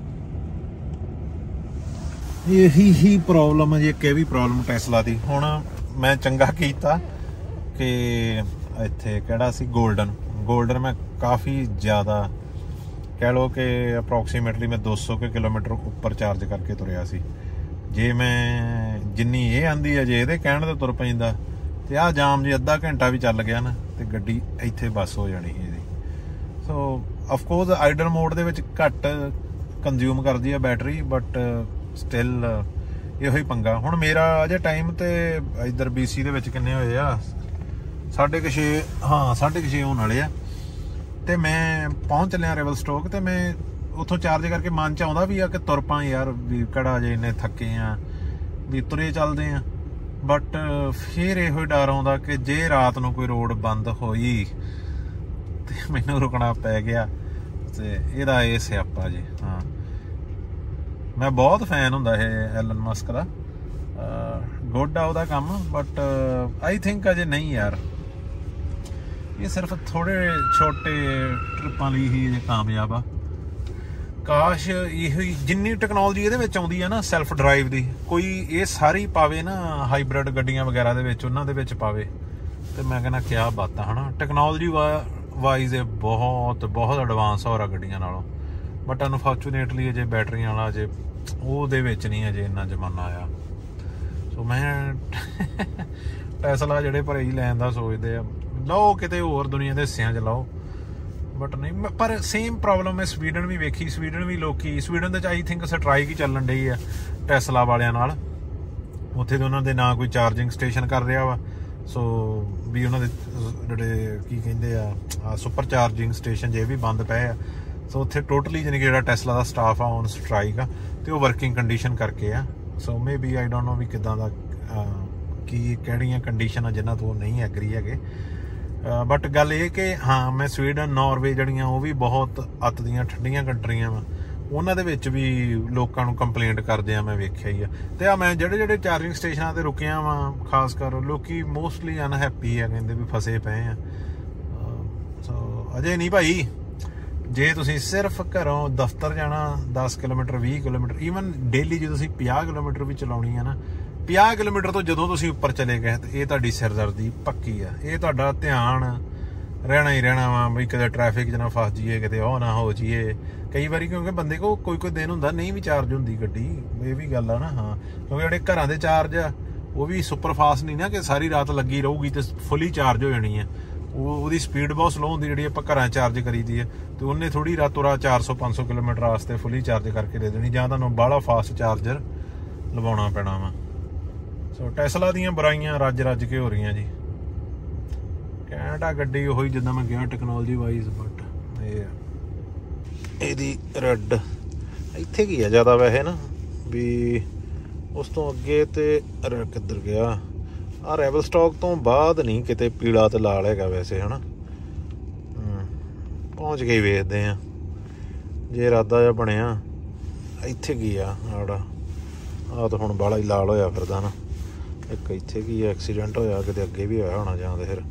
ਇਹੀ ਹੀ ਪ੍ਰੋਬਲਮ ਹੈ ਜੀ, ਇੱਕ ਇਹ ਵੀ ਪ੍ਰੋਬਲਮ ਟੈਸਲਾ ਦੀ। ਹੁਣ ਮੈਂ ਚੰਗਾ ਕੀਤਾ ਕਿ ਇੱਥੇ ਕਿਹੜਾ ਸੀ ਗੋਲਡਨ ਗੋਲਡਨ ਮੈਂ ਕਾਫੀ ਜ਼ਿਆਦਾ ਕਹਿ ਲਓ ਕਿ ਅਪਰੋਕਸੀਮੇਟਲੀ ਮੈਂ ਦੋ ਸੌ ਕੁ ਕਿਲੋਮੀਟਰ ਉੱਪਰ ਚਾਰਜ ਕਰਕੇ ਤੁਰਿਆ ਸੀ। ਜੇ ਮੈਂ ਜਿੰਨੀ ਇਹ ਆਂਦੀ ਹੈ ਜੇ ਇਹਦੇ ਕਹਿਣ 'ਤੇ ਤੁਰ ਪੈਂਦਾ ਤੇ ਆਹ ਜਾਮ ਜੇ ਅੱਧਾ ਘੰਟਾ ਵੀ ਚੱਲ ਗਿਆ ਨਾ ਤੇ ਗੱਡੀ ਇੱਥੇ ਬੱਸ ਹੋ ਜਾਣੀ ਸੀ ਇਹਦੀ। ਸੋ ਅਫਕੋਰਸ ਆਈਡਲ ਮੋਡ ਦੇ ਵਿੱਚ ਘੱਟ ਕੰਜ਼ਿਊਮ ਕਰਦੀ ਆ ਬੈਟਰੀ, ਬਟ ਸਟਿਲ ਇਹੋ ਹੀ ਪੰਗਾ। ਹੁਣ ਮੇਰਾ ਅਜੇ ਟਾਈਮ ਤੇ ਇੱਧਰ ਬੀ ਸੀ ਦੇ ਵਿੱਚ ਕਿੰਨੇ ਹੋਏ ਆ, ਸਾਢੇ ਕੁ ਛੇ ਹਾਂ ਸਾਢੇ ਕੁ ਛੇ ਹੋਣ ਵਾਲੇ ਆ। ਤੇ ਮੈਂ ਪਹੁੰਚ ਚੱਲਿਆ ਰੈਵਲ ਸਟੋਕ, ਤੇ ਮੈਂ ਉੱਥੋਂ ਚਾਰਜ ਕਰਕੇ ਮਨ 'ਚ ਆਉਂਦਾ ਵੀ ਆ ਕਿ ਤੁਰ ਪਾ ਯਾਰ, ਵੀ ਕਿਹੜਾ ਜੇ ਇੰਨੇ ਥੱਕੇ ਆ ਵੀ ਤੁਰੇ ਚੱਲਦੇ ਆ। ਬਟ ਫਿਰ ਇਹੋ ਹੀ ਡਰ ਆਉਂਦਾ ਕਿ ਜੇ ਰਾਤ ਨੂੰ ਕੋਈ ਰੋਡ ਬੰਦ ਹੋਈ ਤੇ ਮੈਨੂੰ ਰੁਕਣਾ ਪੈ ਗਿਆ, ਤੇ ਇਹਦਾ ਇਹ ਸਿਆਪਾ ਜੀ। ਹਾਂ, ਮੈਂ ਬਹੁਤ ਫੈਨ ਹੁੰਦਾ ਇਹ ਐਲਨ ਮਸਕ ਦਾ, ਗੁੱਡ ਆ ਉਹਦਾ ਕੰਮ, ਬਟ ਆਈ ਥਿੰਕ ਅਜੇ ਨਹੀਂ ਯਾਰ, ਇਹ ਸਿਰਫ ਥੋੜੇ ਛੋਟੇ ਟ੍ਰਿਪਾਂ ਲਈ ਹੀ ਅਜੇ ਕਾਮਯਾਬ ਆ। ਕਾਸ਼ ਇਹੋ ਹੀ ਜਿੰਨੀ ਟੈਕਨੋਲੋਜੀ ਇਹਦੇ ਵਿੱਚ ਆਉਂਦੀ ਆ ਨਾ ਸੈਲਫ ਡਰਾਈਵ ਦੀ, ਕੋਈ ਇਹ ਸਾਰੀ ਪਾਵੇ ਨਾ ਹਾਈਬ੍ਰਿਡ ਗੱਡੀਆਂ ਵਗੈਰਾ ਦੇ ਵਿੱਚ, ਉਹਨਾਂ ਦੇ ਵਿੱਚ ਪਾਵੇ, ਤੇ ਮੈਂ ਕਹਿੰਦਾ ਕਿਆ ਬਾਤ ਆ ਹੈ ਨਾ। ਟੈਕਨੋਲੋਜੀ ਵਾ ਵਾਈਜ਼ ਇਹ ਬਹੁਤ ਬਹੁਤ ਐਡਵਾਂਸ ਹੋ ਰਿਹਾ ਗੱਡੀਆਂ ਨਾਲੋਂ, ਬਟ ਅਨਫੋਰਚੂਨੇਟਲੀ ਅਜੇ ਬੈਟਰੀਆਂ ਵਾਲਾ ਅਜੇ ਉਹਦੇ ਵਿੱਚ ਨਹੀਂ ਅਜੇ ਇੰਨਾ ਜ਼ਮਾਨਾ ਆਇਆ। ਸੋ ਮੈਂ ਟੈਸਲਾ ਜਿਹੜੇ ਭਰੇ ਹੀ ਲੈਣ ਦਾ ਸੋਚਦੇ ਆ, ਲਓ ਕਿਤੇ ਹੋਰ ਦੁਨੀਆ ਦੇ ਹਿੱਸਿਆਂ 'ਚ ਲਾਓ, ਬਟ ਨਹੀਂ। ਪਰ ਸੇਮ ਪ੍ਰੋਬਲਮ ਮੈਂ ਸਵੀਡਨ ਵੀ ਵੇਖੀ। ਸਵੀਡਨ ਵੀ ਲੋਕੀ ਸਵੀਡਨ ਦੇ 'ਚ ਆਈ ਥਿੰਕ ਸਟਰਾਈਕ ਹੀ ਚੱਲਣ ਡਈ ਆ ਟੈਸਲਾ ਵਾਲਿਆਂ ਨਾਲ। ਉੱਥੇ ਤਾਂ ਉਹਨਾਂ ਦੇ ਨਾ ਕੋਈ ਚਾਰਜਿੰਗ ਸਟੇਸ਼ਨ ਕਰ ਰਿਹਾ ਵਾ, ਸੋ ਵੀ ਉਹਨਾਂ ਦੇ ਜਿਹੜੇ ਕੀ ਕਹਿੰਦੇ ਆ ਸੁਪਰ ਚਾਰਜਿੰਗ ਸਟੇਸ਼ਨ ਜੇ ਵੀ ਬੰਦ ਪਏ ਆ। ਸੋ ਉੱਥੇ ਟੋਟਲੀ ਜਾਣੀ ਕਿ ਜਿਹੜਾ ਟੈਸਲਾ ਦਾ ਸਟਾਫ ਆ ਔਨ ਸਟਰਾਈਕ ਆ, ਅਤੇ ਉਹ ਵਰਕਿੰਗ ਕੰਡੀਸ਼ਨ ਕਰਕੇ ਆ। ਸੋ may B I don't know ਵੀ ਕਿੱਦਾਂ ਦਾ ਕੀ ਕਿਹੜੀਆਂ ਕੰਡੀਸ਼ਨ ਆ ਜਿਨ੍ਹਾਂ ਤੋਂ ਉਹ ਨਹੀਂ ਐਗਰੀ ਹੈਗੇ। ਬਟ ਗੱਲ ਇਹ ਕਿ ਹਾਂ ਮੈਂ ਸਵੀਡਨ ਨਾਰਵੇ ਜਿਹੜੀਆਂ ਉਹ ਵੀ ਬਹੁਤ ਅੱਤ ਦੀਆਂ ਠੰਡੀਆਂ ਕੰਟਰੀਆਂ ਵਾ, ਉਹਨਾਂ ਦੇ ਵਿੱਚ ਵੀ ਲੋਕਾਂ ਨੂੰ ਕੰਪਲੇਂਟ ਕਰਦੇ ਆ ਮੈਂ ਵੇਖਿਆ ਹੀ ਆ। ਅਤੇ ਆ ਮੈਂ ਜਿਹੜੇ ਜਿਹੜੇ ਚਾਰਜਿੰਗ ਸਟੇਸ਼ਨਾਂ 'ਤੇ ਰੁਕਿਆ ਵਾਂ ਖਾਸ ਕਰ ਲੋਕੀ ਮੋਸਟਲੀ ਅਨਹੈਪੀ ਆ, ਕਹਿੰਦੇ ਵੀ ਫਸੇ ਪਏ ਆ। ਸੋ ਅਜੇ ਨਹੀਂ ਭਾਈ, ਜੇ ਤੁਸੀਂ ਸਿਰਫ ਘਰੋਂ ਦਫ਼ਤਰ ਜਾਣਾ ਦਸ ਕਿਲੋਮੀਟਰ ਵੀਹ ਕਿਲੋਮੀਟਰ ਈਵਨ ਡੇਲੀ ਜੇ ਤੁਸੀਂ ਪੰਜਾਹ ਕਿਲੋਮੀਟਰ ਵੀ ਚਲਾਉਣੀ ਆ ਨਾ, ਪੰਜਾਹ ਕਿਲੋਮੀਟਰ ਤੋਂ ਜਦੋਂ ਤੁਸੀਂ ਉੱਪਰ ਚਲੇ ਗਏ ਤਾਂ ਇਹ ਤੁਹਾਡੀ ਸਿਰਦਰਦੀ ਪੱਕੀ ਆ। ਇਹ ਤੁਹਾਡਾ ਧਿਆਨ ਰਹਿਣਾ ਹੀ ਰਹਿਣਾ ਵਾ ਵੀ ਕਿਤੇ ਟ੍ਰੈਫਿਕ 'ਚ ਨਾ ਫਸ ਜਾਈਏ, ਕਿਤੇ ਉਹ ਨਾ ਹੋ ਜਾਈਏ ਕਈ ਵਾਰੀ, ਕਿਉਂਕਿ ਬੰਦੇ ਕੋਲ ਕੋਈ ਕੋਈ ਦਿਨ ਹੁੰਦਾ ਨਹੀਂ ਵੀ ਚਾਰਜ ਹੁੰਦੀ ਗੱਡੀ, ਇਹ ਵੀ ਗੱਲ ਆ ਨਾ। ਹਾਂ ਕਿਉਂਕਿ ਜਿਹੜੇ ਘਰਾਂ ਦੇ ਚਾਰਜ ਆ ਉਹ ਵੀ ਸੁਪਰ ਫਾਸਟ ਨਹੀਂ ਨਾ ਕਿ ਸਾਰੀ ਰਾਤ ਲੱਗੀ ਰਹੂਗੀ ਅਤੇ ਫੁੱਲੀ ਚਾਰਜ ਹੋ ਜਾਣੀ ਆ। ਉਹ ਉਹਦੀ ਸਪੀਡ ਬਹੁਤ ਸਲੋ ਹੁੰਦੀ ਜਿਹੜੀ ਆਪਾਂ ਘਰਾਂ ਚਾਰਜ ਕਰੀਦੀ ਹੈ, ਅਤੇ ਉਹਨੇ ਥੋੜ੍ਹੀ ਰਾਤੋਂ ਰਾਤ ਚਾਰ ਸੌ ਪੰਜ ਸੌ ਕਿਲੋਮੀਟਰ ਵਾਸਤੇ ਫੁੱਲੀ ਚਾਰਜ ਕਰਕੇ ਦੇ ਦੇਣੀ, ਜਾਂ ਤੁਹਾਨੂੰ ਬਾਹਲਾ ਫਾਸਟ ਚਾਰਜਰ ਲਵਾਉਣਾ ਪੈਣਾ ਵਾ। ਸੋ ਟੈਸਲਾ ਦੀਆਂ ਬੁਰਾਈਆਂ ਰੱਜ ਰੱਜ ਕੇ ਹੋ ਰਹੀਆਂ ਜੀ। ਕੈਨੇਡਾ ਗੱਡੀ ਉਹੀ ਜਿੱਦਾਂ ਮੈਂ ਗਿਆ ਟੈਕਨੋਲੋਜੀ ਵਾਈਜ਼, ਬਟ ਇਹ ਇਹਦੀ ਰੈੱਡ ਇੱਥੇ ਕੀ ਆ ਜ਼ਿਆਦਾ ਵੈਸੇ ਨਾ ਵੀ ਉਸ ਤੋਂ ਅੱਗੇ ਤੇ ਕਿੱਧਰ ਗਿਆ ਆਹ ਰੈਵਲ ਸਟਾਕ ਤੋਂ ਬਾਅਦ ਨਹੀਂ ਕਿਤੇ ਪੀਲਾ ਤੇ ਲਾਲ ਹੈਗਾ ਵੈਸੇ ਹੈ ਨਾ। ਪਹੁੰਚ ਕੇ ਹੀ ਵੇਖਦੇ ਆ ਜੇ ਇਰਾਦਾ ਜਿਹਾ ਬਣਿਆ। ਇੱਥੇ ਕੀ ਆ ਆੜਾ ਆਹ ਤਾਂ ਹੁਣ ਬਾਹਲਾ ਹੀ ਲਾਲ ਹੋਇਆ ਫਿਰਦਾ ਨਾ। ਇੱਕ ਇੱਥੇ ਕੀ ਐਕਸੀਡੈਂਟ ਹੋਇਆ ਕਿਤੇ ਅੱਗੇ ਵੀ ਹੋਇਆ ਹੋਣਾ ਜਾਂ ਤੇ ਫਿਰ।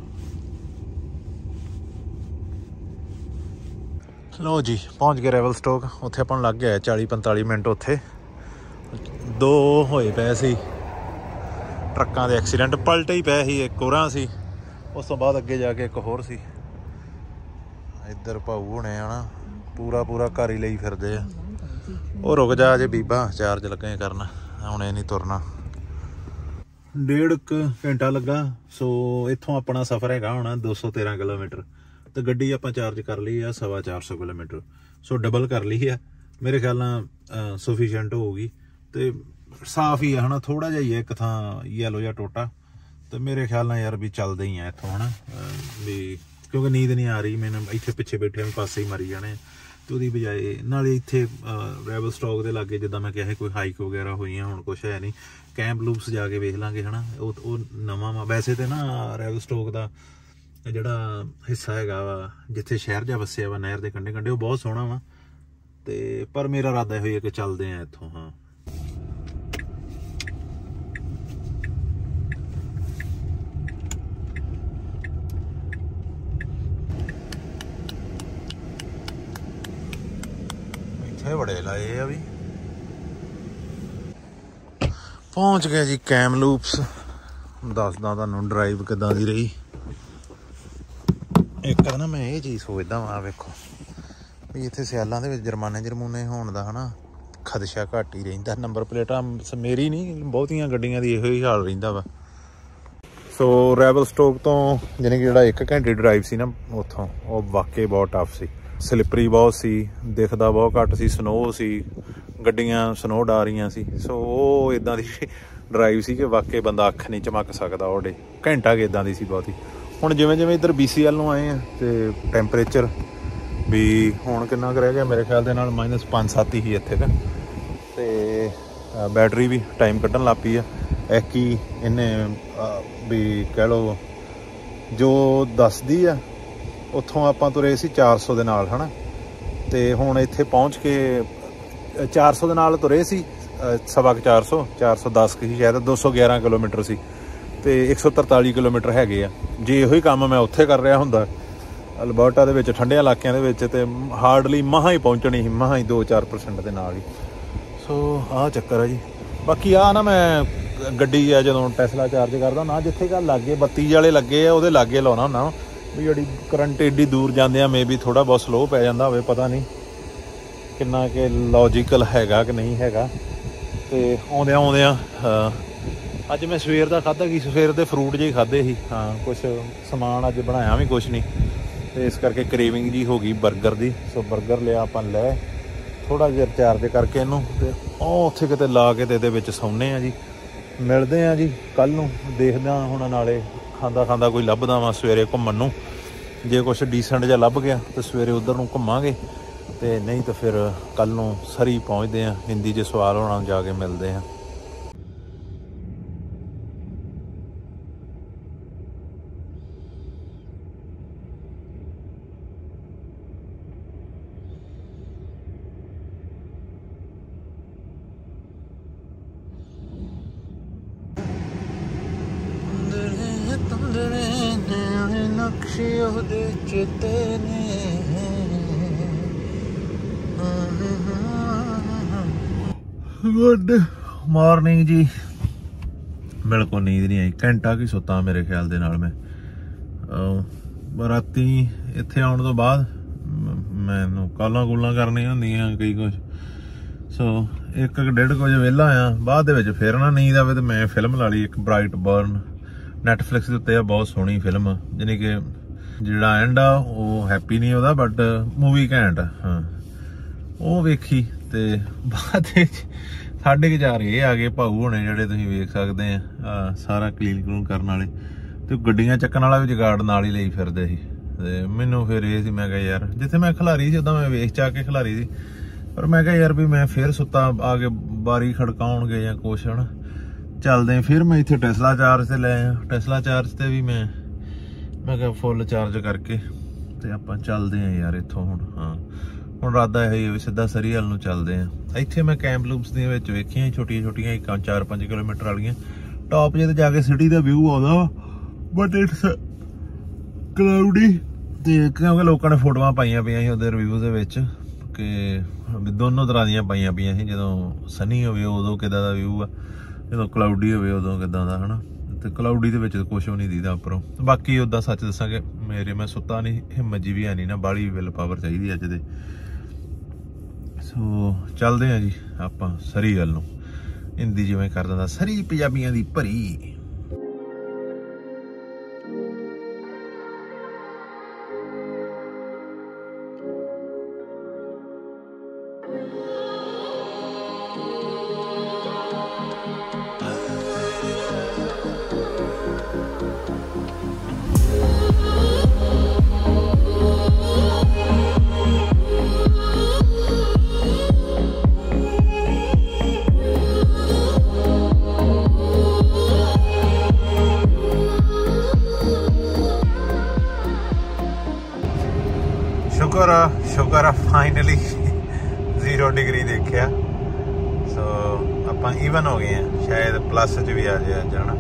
ਲਓ ਜੀ ਪਹੁੰਚ ਗਏ ਰੈਵਲ ਸਟਾਕ। ਉੱਥੇ ਆਪਾਂ ਨੂੰ ਲੱਗ ਗਿਆ ਚਾਲੀ ਪੰਤਾਲੀ ਮਿੰਟ। ਉੱਥੇ ਦੋ ਹੋਏ ਪਏ ਸੀ ਟਰੱਕਾਂ ਦੇ ਐਕਸੀਡੈਂਟ, ਪਲਟੇ ਹੀ ਪਏ ਸੀ। ਇੱਕ ਹੋਰਾਂ ਸੀ, ਉਸ ਤੋਂ ਬਾਅਦ ਅੱਗੇ ਜਾ ਕੇ ਇੱਕ ਹੋਰ ਸੀ। ਇੱਧਰ ਭਾਊ ਹੋਣੇ ਆ ਨਾ ਪੂਰਾ ਪੂਰਾ ਘਰ ਹੀ ਲਈ ਫਿਰਦੇ ਆ। ਉਹ ਰੁਕ ਜਾ ਜੇ ਬੀਬਾ, ਚਾਰਜ ਲੱਗੇ ਕਰਨਾ, ਹੁਣੇ ਨਹੀਂ ਤੁਰਨਾ। ਡੇਢ ਕੁ ਘੰਟਾ ਲੱਗਾ। ਸੋ ਇੱਥੋਂ ਆਪਣਾ ਸਫ਼ਰ ਹੈਗਾ ਹੁਣ ਦੋ ਸੌ ਤੇਰਾਂ ਕਿਲੋਮੀਟਰ, ਅਤੇ ਗੱਡੀ ਆਪਾਂ ਚਾਰਜ ਕਰ ਲਈ ਆ ਸਵਾ ਚਾਰ ਸੌ ਕਿਲੋਮੀਟਰ। ਸੋ ਡਬਲ ਕਰ ਲਈ ਆ, ਮੇਰੇ ਖਿਆਲ ਨਾਲ ਸਫੀਸ਼ੀਐਂਟ ਹੋਊਗੀ। ਅਤੇ ਸਾਫ਼ ਹੀ ਆ ਹੈ ਨਾ, ਥੋੜ੍ਹਾ ਜਿਹਾ ਹੀ ਹੈ ਇੱਕ ਥਾਂ ਯੈਲੋ ਜਿਹਾ ਟੋਟਾ। ਅਤੇ ਮੇਰੇ ਖਿਆਲ ਨਾਲ ਯਾਰ ਵੀ ਚੱਲਦੇ ਹੀ ਆ ਇੱਥੋਂ ਹੈ ਨਾ ਵੀ, ਕਿਉਂਕਿ ਨੀਂਦ ਨਹੀਂ ਆ ਰਹੀ ਮੈਨੂੰ। ਇੱਥੇ ਪਿੱਛੇ ਬੈਠੇ ਪਾਸੇ ਹੀ ਮਰੀ ਜਾਣੇ, ਅਤੇ ਉਹਦੀ ਬਜਾਏ ਨਾਲੇ ਇੱਥੇ ਰੈਵਲ ਸਟਾਕ ਦੇ ਲਾਗੇ ਜਿੱਦਾਂ ਮੈਂ ਕਿਹਾ ਕੋਈ ਹਾਈਕ ਵਗੈਰਾ ਹੋਈਆਂ, ਹੁਣ ਕੁਛ ਹੈ ਨਹੀਂ। ਕੈਂਪ ਲੂਪਸ ਜਾ ਕੇ ਵੇਖ ਲਾਂਗੇ ਹੈ ਨਾ, ਉਹ ਉਹ ਨਵਾਂ ਵਾ ਵੈਸੇ ਤਾਂ ਨਾ ਰੈਵਲ ਸਟਾਕ ਦਾ ਜਿਹੜਾ ਹਿੱਸਾ ਹੈਗਾ ਵਾ ਜਿੱਥੇ ਸ਼ਹਿਰ ਜਿਹਾ ਵਸਿਆ ਵਾ ਨਹਿਰ ਦੇ ਕੰਢੇ ਕੰਢੇ, ਉਹ ਬਹੁਤ ਸੋਹਣਾ ਵਾ। ਅਤੇ ਪਰ ਮੇਰਾ ਇਰਾਦਾ ਇਹੋ ਹੀ ਹੈ ਕਿ ਚੱਲਦੇ ਹਾਂ ਇੱਥੋਂ। ਹਾਂ ਇੱਥੇ ਬੜੇ ਲਾਏ ਆ ਵੀ। ਪਹੁੰਚ ਗਏ ਜੀ ਕੈਮਲੂਪਸ। ਦੱਸਦਾ ਤੁਹਾਨੂੰ ਡਰਾਈਵ ਕਿੱਦਾਂ ਦੀ ਰਹੀ। ਇੱਕ ਨਾ ਮੈਂ ਇਹ ਚੀਜ਼ ਸੋਚਦਾ ਵਾਂ, ਵੇਖੋ ਵੀ ਇੱਥੇ ਸਿਆਲਾਂ ਦੇ ਵਿੱਚ ਜੁਰਮਾਨੇ ਜਰਮੂਨੇ ਹੋਣ ਦਾ ਹੈ ਨਾ ਖਦਸ਼ਾ ਘੱਟ ਹੀ ਰਹਿੰਦਾ। ਨੰਬਰ ਪਲੇਟਾਂ ਮੇਰੀ ਨਹੀਂ ਬਹੁਤੀਆਂ ਗੱਡੀਆਂ ਦੀ ਇਹੋ ਹੀ ਹਾਲ ਰਹਿੰਦਾ ਵਾ। ਸੋ ਰੈਵਲ ਸਟਾਕ ਤੋਂ ਜਾਣੀ ਕਿ ਜਿਹੜਾ ਇੱਕ ਘੰਟੇ ਡਰਾਈਵ ਸੀ ਨਾ ਉੱਥੋਂ, ਉਹ ਵਾਕਈ ਬਹੁਤ ਟਫ ਸੀ। ਸਲਿੱਪਰੀ ਬਹੁਤ ਸੀ, ਦਿਖਦਾ ਬਹੁਤ ਘੱਟ ਸੀ, ਸਨੋ ਸੀ, ਗੱਡੀਆਂ ਸਨੋ ਡਾ ਰਹੀਆਂ ਸੀ। ਸੋ ਉਹ ਇੱਦਾਂ ਦੀ ਡਰਾਈਵ ਸੀ ਕਿ ਵਾਕਈ ਬੰਦਾ ਅੱਖ ਨਹੀਂ ਝਮਕ ਸਕਦਾ। ਉਹਦੇ ਘੰਟਾ ਕਿ ਇੱਦਾਂ ਦੀ ਸੀ ਬਹੁਤੀ। ਹੁਣ ਜਿਵੇਂ ਜਿਵੇਂ ਇੱਧਰ ਬੀ ਸੀ ਐਲ ਨੂੰ ਆਏ ਆ ਅਤੇ ਟੈਂਪਰੇਚਰ ਵੀ ਹੁਣ ਕਿੰਨਾ ਕੁ ਰਹਿ ਗਿਆ ਮੇਰੇ ਖਿਆਲ ਦੇ ਨਾਲ ਮਾਈਨਸ ਪੰਜ ਸੱਤ ਹੀ ਇੱਥੇ ਤੱਕ। ਅਤੇ ਬੈਟਰੀ ਵੀ ਟਾਈਮ ਕੱਢਣ ਲੱਗ ਪਈ ਆ। ਇੱਕ ਹੀ ਇਹਨੇ ਵੀ ਕਹਿ ਲਓ ਜੋ ਦੱਸਦੀ ਆ ਉੱਥੋਂ ਆਪਾਂ ਤੁਰੇ ਸੀ ਚਾਰ ਸੌ ਦੇ ਨਾਲ ਹੈ ਨਾ, ਅਤੇ ਹੁਣ ਇੱਥੇ ਪਹੁੰਚ ਕੇ ਚਾਰ ਸੌ ਦੇ ਨਾਲ ਤੁਰੇ ਸੀ ਸਵਾ ਕੁ ਚਾਰ ਸੌ ਚਾਰ ਸੌ ਦਸ ਕੁ ਸੀ ਸ਼ਾਇਦ, ਦੋ ਸੌ ਗਿਆਰਾਂ ਕਿਲੋਮੀਟਰ ਸੀ ਅਤੇ ਇੱਕ ਸੌ ਤਰਤਾਲੀ ਕਿਲੋਮੀਟਰ ਹੈਗੇ ਆ। ਜੇ ਇਹੋ ਹੀ ਕੰਮ ਮੈਂ ਉੱਥੇ ਕਰ ਰਿਹਾ ਹੁੰਦਾ ਅਲਬਰਟਾ ਦੇ ਵਿੱਚ ਠੰਢਿਆਂ ਇਲਾਕਿਆਂ ਦੇ ਵਿੱਚ, ਅਤੇ ਹਾਰਡਲੀ ਮਸਾਂ ਹੀ ਪਹੁੰਚਣੀ ਸੀ, ਮਸਾਂ ਹੀ ਦੋ ਚਾਰ ਪਰਸੈਂਟ ਦੇ ਨਾਲ ਹੀ। ਸੋ ਆਹ ਚੱਕਰ ਆ ਜੀ। ਬਾਕੀ ਆਹ ਨਾ ਮੈਂ ਗੱਡੀ ਆ ਜਦੋਂ ਟੈਸਲਾ ਚਾਰਜ ਕਰਦਾ ਨਾ, ਜਿੱਥੇ ਗੱਲ ਲਾਗੇ ਬੱਤੀ ਵਾਲੇ ਲੱਗੇ ਆ ਉਹਦੇ ਲਾਗੇ ਲਾਉਣਾ ਹੁੰਦਾ ਵੀ ਜਿਹੜੀ ਕਰੰਟ ਏਡੀ ਦੂਰ ਜਾਂਦੇ ਆ, ਮੇ ਵੀ ਥੋੜ੍ਹਾ ਬਹੁਤ ਸਲੋਅ ਪੈ ਜਾਂਦਾ ਹੋਵੇ, ਪਤਾ ਨਹੀਂ ਕਿੰਨਾ ਕਿ ਲੌਜੀਕਲ ਹੈਗਾ ਕਿ ਨਹੀਂ ਹੈਗਾ। ਅਤੇ ਆਉਂਦਿਆਂ ਆਉਂਦਿਆਂ ਅੱਜ ਮੈਂ ਸਵੇਰ ਦਾ ਖਾਧਾ ਕੀ ਸਵੇਰ ਦੇ ਫਰੂਟ ਜਿਹੇ ਖਾਧੇ ਸੀ ਹਾਂ ਕੁਛ ਸਮਾਨ ਅੱਜ ਬਣਾਇਆ ਵੀ ਕੁਛ ਨਹੀਂ ਅਤੇ ਇਸ ਕਰਕੇ ਕ੍ਰੇਵਿੰਗ ਜੀ ਹੋ ਗਈ ਬਰਗਰ ਦੀ ਸੋ ਬਰਗਰ ਲਿਆ ਆਪਾਂ ਲੈ ਥੋੜ੍ਹਾ ਜਿਹਾ ਚਾਰਜ ਕਰਕੇ ਇਹਨੂੰ ਅਤੇ ਉਹ ਉੱਥੇ ਕਿਤੇ ਲਾ ਕੇ ਅਤੇ ਇਹਦੇ ਵਿੱਚ ਸੌਂਦੇ ਹਾਂ ਜੀ ਮਿਲਦੇ ਹਾਂ ਜੀ ਕੱਲ੍ਹ ਨੂੰ ਦੇਖਦੇ ਹਾਂ ਹੁਣ ਨਾਲੇ ਖਾਂਦਾ ਖਾਂਦਾ ਕੋਈ ਲੱਭਦਾ ਵਾ ਸਵੇਰੇ ਘੁੰਮਣ ਨੂੰ ਜੇ ਕੁਛ ਡੀਸੈਂਟ ਜਿਹਾ ਲੱਭ ਗਿਆ ਤਾਂ ਸਵੇਰੇ ਉੱਧਰ ਨੂੰ ਘੁੰਮਾਂਗੇ ਅਤੇ ਨਹੀਂ ਤਾਂ ਫਿਰ ਕੱਲ੍ਹ ਨੂੰ ਸਰੀ ਪਹੁੰਚਦੇ ਹਾਂ ਹਿੰਦੀ 'ਚ ਸਵਾਲ ਹੋਣਾ ਜਾ ਕੇ ਮਿਲਦੇ ਹਾਂ ਨਕਸ਼ੇ ਉਹਦੇ ਚੇਤੇ ਨੇ ਗੁੱਡ ਮਾਰਨਿੰਗ ਜੀ ਬਿਲਕੁਲ ਨੀਂਦ ਨਹੀਂ ਆਈ ਘੰਟਾ ਕੀ ਸੁੱਤਾ ਮੇਰੇ ਖਿਆਲ ਦੇ ਨਾਲ ਮੈਂ ਰਾਤੀ ਇੱਥੇ ਆਉਣ ਤੋਂ ਬਾਅਦ ਮੈਨੂੰ ਕਾਲਾਂ ਕੂਲਾਂ ਕਰਨੀਆਂ ਹੁੰਦੀਆਂ ਕਈ ਕੁਛ ਸੋ ਇੱਕ ਇੱਕ ਡੇਢ ਕੁ ਵਜੇ ਵਿਹਲਾ ਆਇਆ ਬਾਅਦ ਦੇ ਵਿੱਚ ਫਿਰ ਨਾ ਨੀਂਦ ਆਵੇ ਤਾਂ ਮੈਂ ਫਿਲਮ ਲਾ ਲਈ ਇੱਕ ਬ੍ਰਾਈਟ ਬਰਨ ਨੈਟਫਲਿਕਸ ਦੇ ਉੱਤੇ ਆ ਬਹੁਤ ਸੋਹਣੀ ਫਿਲਮ ਜਾਣੀ ਕਿ ਜਿਹੜਾ ਐਂਡ ਆ ਉਹ ਹੈਪੀ ਨਹੀਂ ਉਹਦਾ ਬਟ ਮੂਵੀ ਘੈਂਟ ਹਾਂ ਉਹ ਵੇਖੀ ਅਤੇ ਬਾਅਦ ਵਿੱਚ ਸਾਢੇ ਕੁ ਚਾਰ ਇਹ ਆ ਗਏ ਭਾਊ ਹੋਣੇ ਜਿਹੜੇ ਤੁਸੀਂ ਵੇਖ ਸਕਦੇ ਆ ਸਾਰਾ ਕਲੀਨ ਕਲੂਨ ਕਰਨ ਵਾਲੇ ਅਤੇ ਗੱਡੀਆਂ ਚੱਕਣ ਵਾਲਾ ਵੀ ਜਗਾੜ ਨਾਲ ਹੀ ਲਈ ਫਿਰਦੇ ਸੀ ਅਤੇ ਮੈਨੂੰ ਫਿਰ ਇਹ ਸੀ ਮੈਂ ਕਿਹਾ ਯਾਰ ਜਿੱਥੇ ਮੈਂ ਖਿਲਾਰੀ ਸੀ ਉੱਦਾਂ ਮੈਂ ਵੇਖ ਚਾ ਕੇ ਖਿਲਾਰੀ ਸੀ ਪਰ ਮੈਂ ਕਿਹਾ ਯਾਰ ਵੀ ਮੈਂ ਫਿਰ ਸੁੱਤਾ ਆ ਕੇ ਬਾਰੀ ਖੜਕਾਉਣਗੇ ਜਾਂ ਕੁਛ ਹੈ ਨਾ ਚੱਲਦੇ ਫਿਰ ਮੈਂ ਇੱਥੇ ਟੈਸਲਾ ਚਾਰਜ 'ਤੇ ਲੈ ਆਇਆ ਟੈਸਲਾ ਚਾਰਜ 'ਤੇ ਵੀ ਮੈਂ ਮੈਂ ਕਿਹਾ ਫੁੱਲ ਚਾਰਜ ਕਰਕੇ ਅਤੇ ਆਪਾਂ ਚੱਲਦੇ ਹਾਂ ਯਾਰ ਇੱਥੋਂ ਹੁਣ ਹਾਂ ਹੁਣ ਇਰਾਦਾ ਇਹੀ ਵੀ ਸਿੱਧਾ ਸਰੀ ਵੱਲ ਨੂੰ ਚੱਲਦੇ ਹਾਂ ਇੱਥੇ ਮੈਂ ਕੈਂਪਲੂਪਸ ਦੀਆਂ ਵਿੱਚ ਵੇਖੀਆਂ ਛੋਟੀਆਂ ਛੋਟੀਆਂ ਇੱਕ ਚਾਰ ਪੰਜ ਕਿਲੋਮੀਟਰ ਵਾਲੀਆਂ ਟੌਪ ਜੇ 'ਤੇ ਜਾ ਕੇ ਸਿਟੀ ਦਾ ਵਿਊ ਆਉਂਦਾ ਵਾ ਬਟ ਇਟਸ ਕਲਾਊਡੀ ਅਤੇ ਕਿਉਂਕਿ ਲੋਕਾਂ ਨੇ ਫੋਟੋਆਂ ਪਾਈਆਂ ਪਈਆਂ ਸੀ ਉਹਦੇ ਰਿਵਿਊ ਦੇ ਵਿੱਚ ਕਿ ਦੋਨੋਂ ਤਰ੍ਹਾਂ ਦੀਆਂ ਪਾਈਆਂ ਪਈਆਂ ਸੀ ਜਦੋਂ ਸਨੀ ਹੋਵੇ ਉਦੋਂ ਕਿੱਦਾਂ ਦਾ ਵਿਊ ਆ ਜਦੋਂ ਕਲਾਊਡੀ ਹੋਵੇ ਉਦੋਂ ਕਿੱਦਾਂ ਦਾ ਹੈ ਨਾ ਅਤੇ ਕਲਾਊਡੀ ਦੇ ਵਿੱਚ ਕੁਛ ਵੀ ਨਹੀਂ ਦਿਖਦਾ ਉੱਪਰੋਂ ਬਾਕੀ ਉੱਦਾਂ ਸੱਚ ਦੱਸਾਂਗੇ ਮੇਰੇ ਮੈਂ ਸੁੱਤਾ ਨਹੀਂ ਹਿੰਮਤ ਜੀ ਵੀ ਹੈ ਨਹੀਂ ਨਾ ਬਾਹਲੀ ਵਿਲ ਪਾਵਰ ਚਾਹੀਦੀ ਅੱਜ ਦੇ ਸੋ ਚੱਲਦੇ ਹਾਂ ਜੀ ਆਪਾਂ ਸਰੀ ਵੱਲ ਨੂੰ ਹਿੰਦੀ ਜਿਵੇਂ ਕਰ ਦਿੰਦਾ ਸਰੀ ਪੰਜਾਬੀਆਂ ਦੀ ਭਰੀ ਸ਼ੁਕਰ ਆ ਸ਼ੁਕਰ ਆ ਫਾਈਨਲੀ ਜ਼ੀਰੋ ਡਿਗਰੀ ਦੇਖਿਆ ਸੋ ਆਪਾਂ ਈਵਨ ਹੋ ਗਏ ਆ ਸ਼ਾਇਦ ਪਲੱਸ 'ਚ ਵੀ ਆ ਜਾਏ ਅੱਜ ਹੈ ਨਾ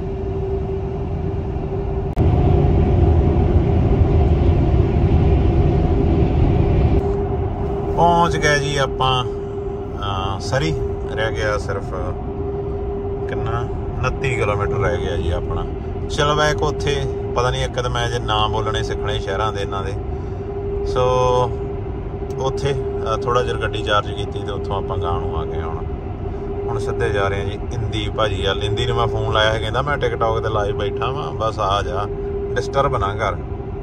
ਪਹੁੰਚ ਗਏ ਜੀ ਆਪਾਂ ਸਰੀ ਰਹਿ ਗਿਆ ਸਿਰਫ ਕਿੰਨਾ ਉਨੱਤੀ ਕਿਲੋਮੀਟਰ ਰਹਿ ਗਿਆ ਜੀ ਆਪਣਾ ਚਲਵੈਕ ਉੱਥੇ ਪਤਾ ਨਹੀਂ ਇੱਕ ਤਾਂ ਮੈਂ ਜੇ ਨਾਂ ਬੋਲਣੇ ਸਿੱਖਣੇ ਸ਼ਹਿਰਾਂ ਦੇ ਇਹਨਾਂ ਦੇ ਸੋ ਉੱਥੇ ਥੋੜ੍ਹਾ ਜਿਹਾ ਗੱਡੀ ਚਾਰਜ ਕੀਤੀ ਅਤੇ ਉੱਥੋਂ ਆਪਾਂ ਗਾਂ ਨੂੰ ਆ ਗਏ ਹੁਣ ਹੁਣ ਸਿੱਧੇ ਜਾ ਰਹੇ ਹਾਂ ਜੀ ਇੰਦੀ ਭਾਜੀ ਵੱਲ ਇੰਦੀ ਨੂੰ ਮੈਂ ਫੋਨ ਲਾਇਆ ਕਹਿੰਦਾ ਮੈਂ ਟਿਕਟੋਕ 'ਤੇ ਲਾਈਵ ਬੈਠਾ ਵਾਂ ਬਸ ਆ ਜਾ ਡਿਸਟਰਬ ਨਾ ਕਰ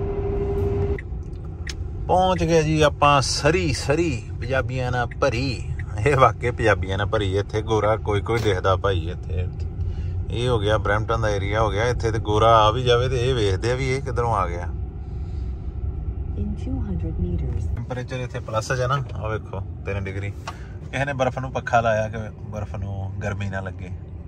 ਪਹੁੰਚ ਗਏ ਜੀ ਆਪਾਂ ਸਰੀ ਸਰੀ ਪੰਜਾਬੀਆਂ ਨਾਲ ਭਰੀ ਇਹ ਵਾਕਿਆ ਪੰਜਾਬੀਆਂ ਨਾਲ ਭਰੀ ਇੱਥੇ ਗੋਰਾ ਕੋਈ ਕੋਈ ਦਿਖਦਾ ਭਾਈ ਇੱਥੇ ਇਹ ਹੋ ਗਿਆ ਬਰੈਂਪਟਨ ਦਾ ਏਰੀਆ ਹੋ ਗਿਆ ਇੱਥੇ ਤੇ ਗੋਰਾ ਆ ਵੀ ਜਾਵੇ ਤੇ ਇਹ ਵੇਖਦੇ ਆ ਵੀ ਇਹ ਕਿੱਧਰੋਂ ਆ ਗਿਆ ਟੈਂਪਰੇਚਰ ਇੱਥੇ ਪਲੱਸ ਹੈ ਨਾ ਆ ਵੇਖੋ ਤਿੰਨ ਡਿਗਰੀ ਕਿਸੇ ਨੇ ਬਰਫ਼ ਨੂੰ ਪੱਖਾ ਲਾਇਆ ਕਿ ਬਰਫ਼ ਨੂੰ ਗਰਮੀ ਨਾ ਲੱਗੇ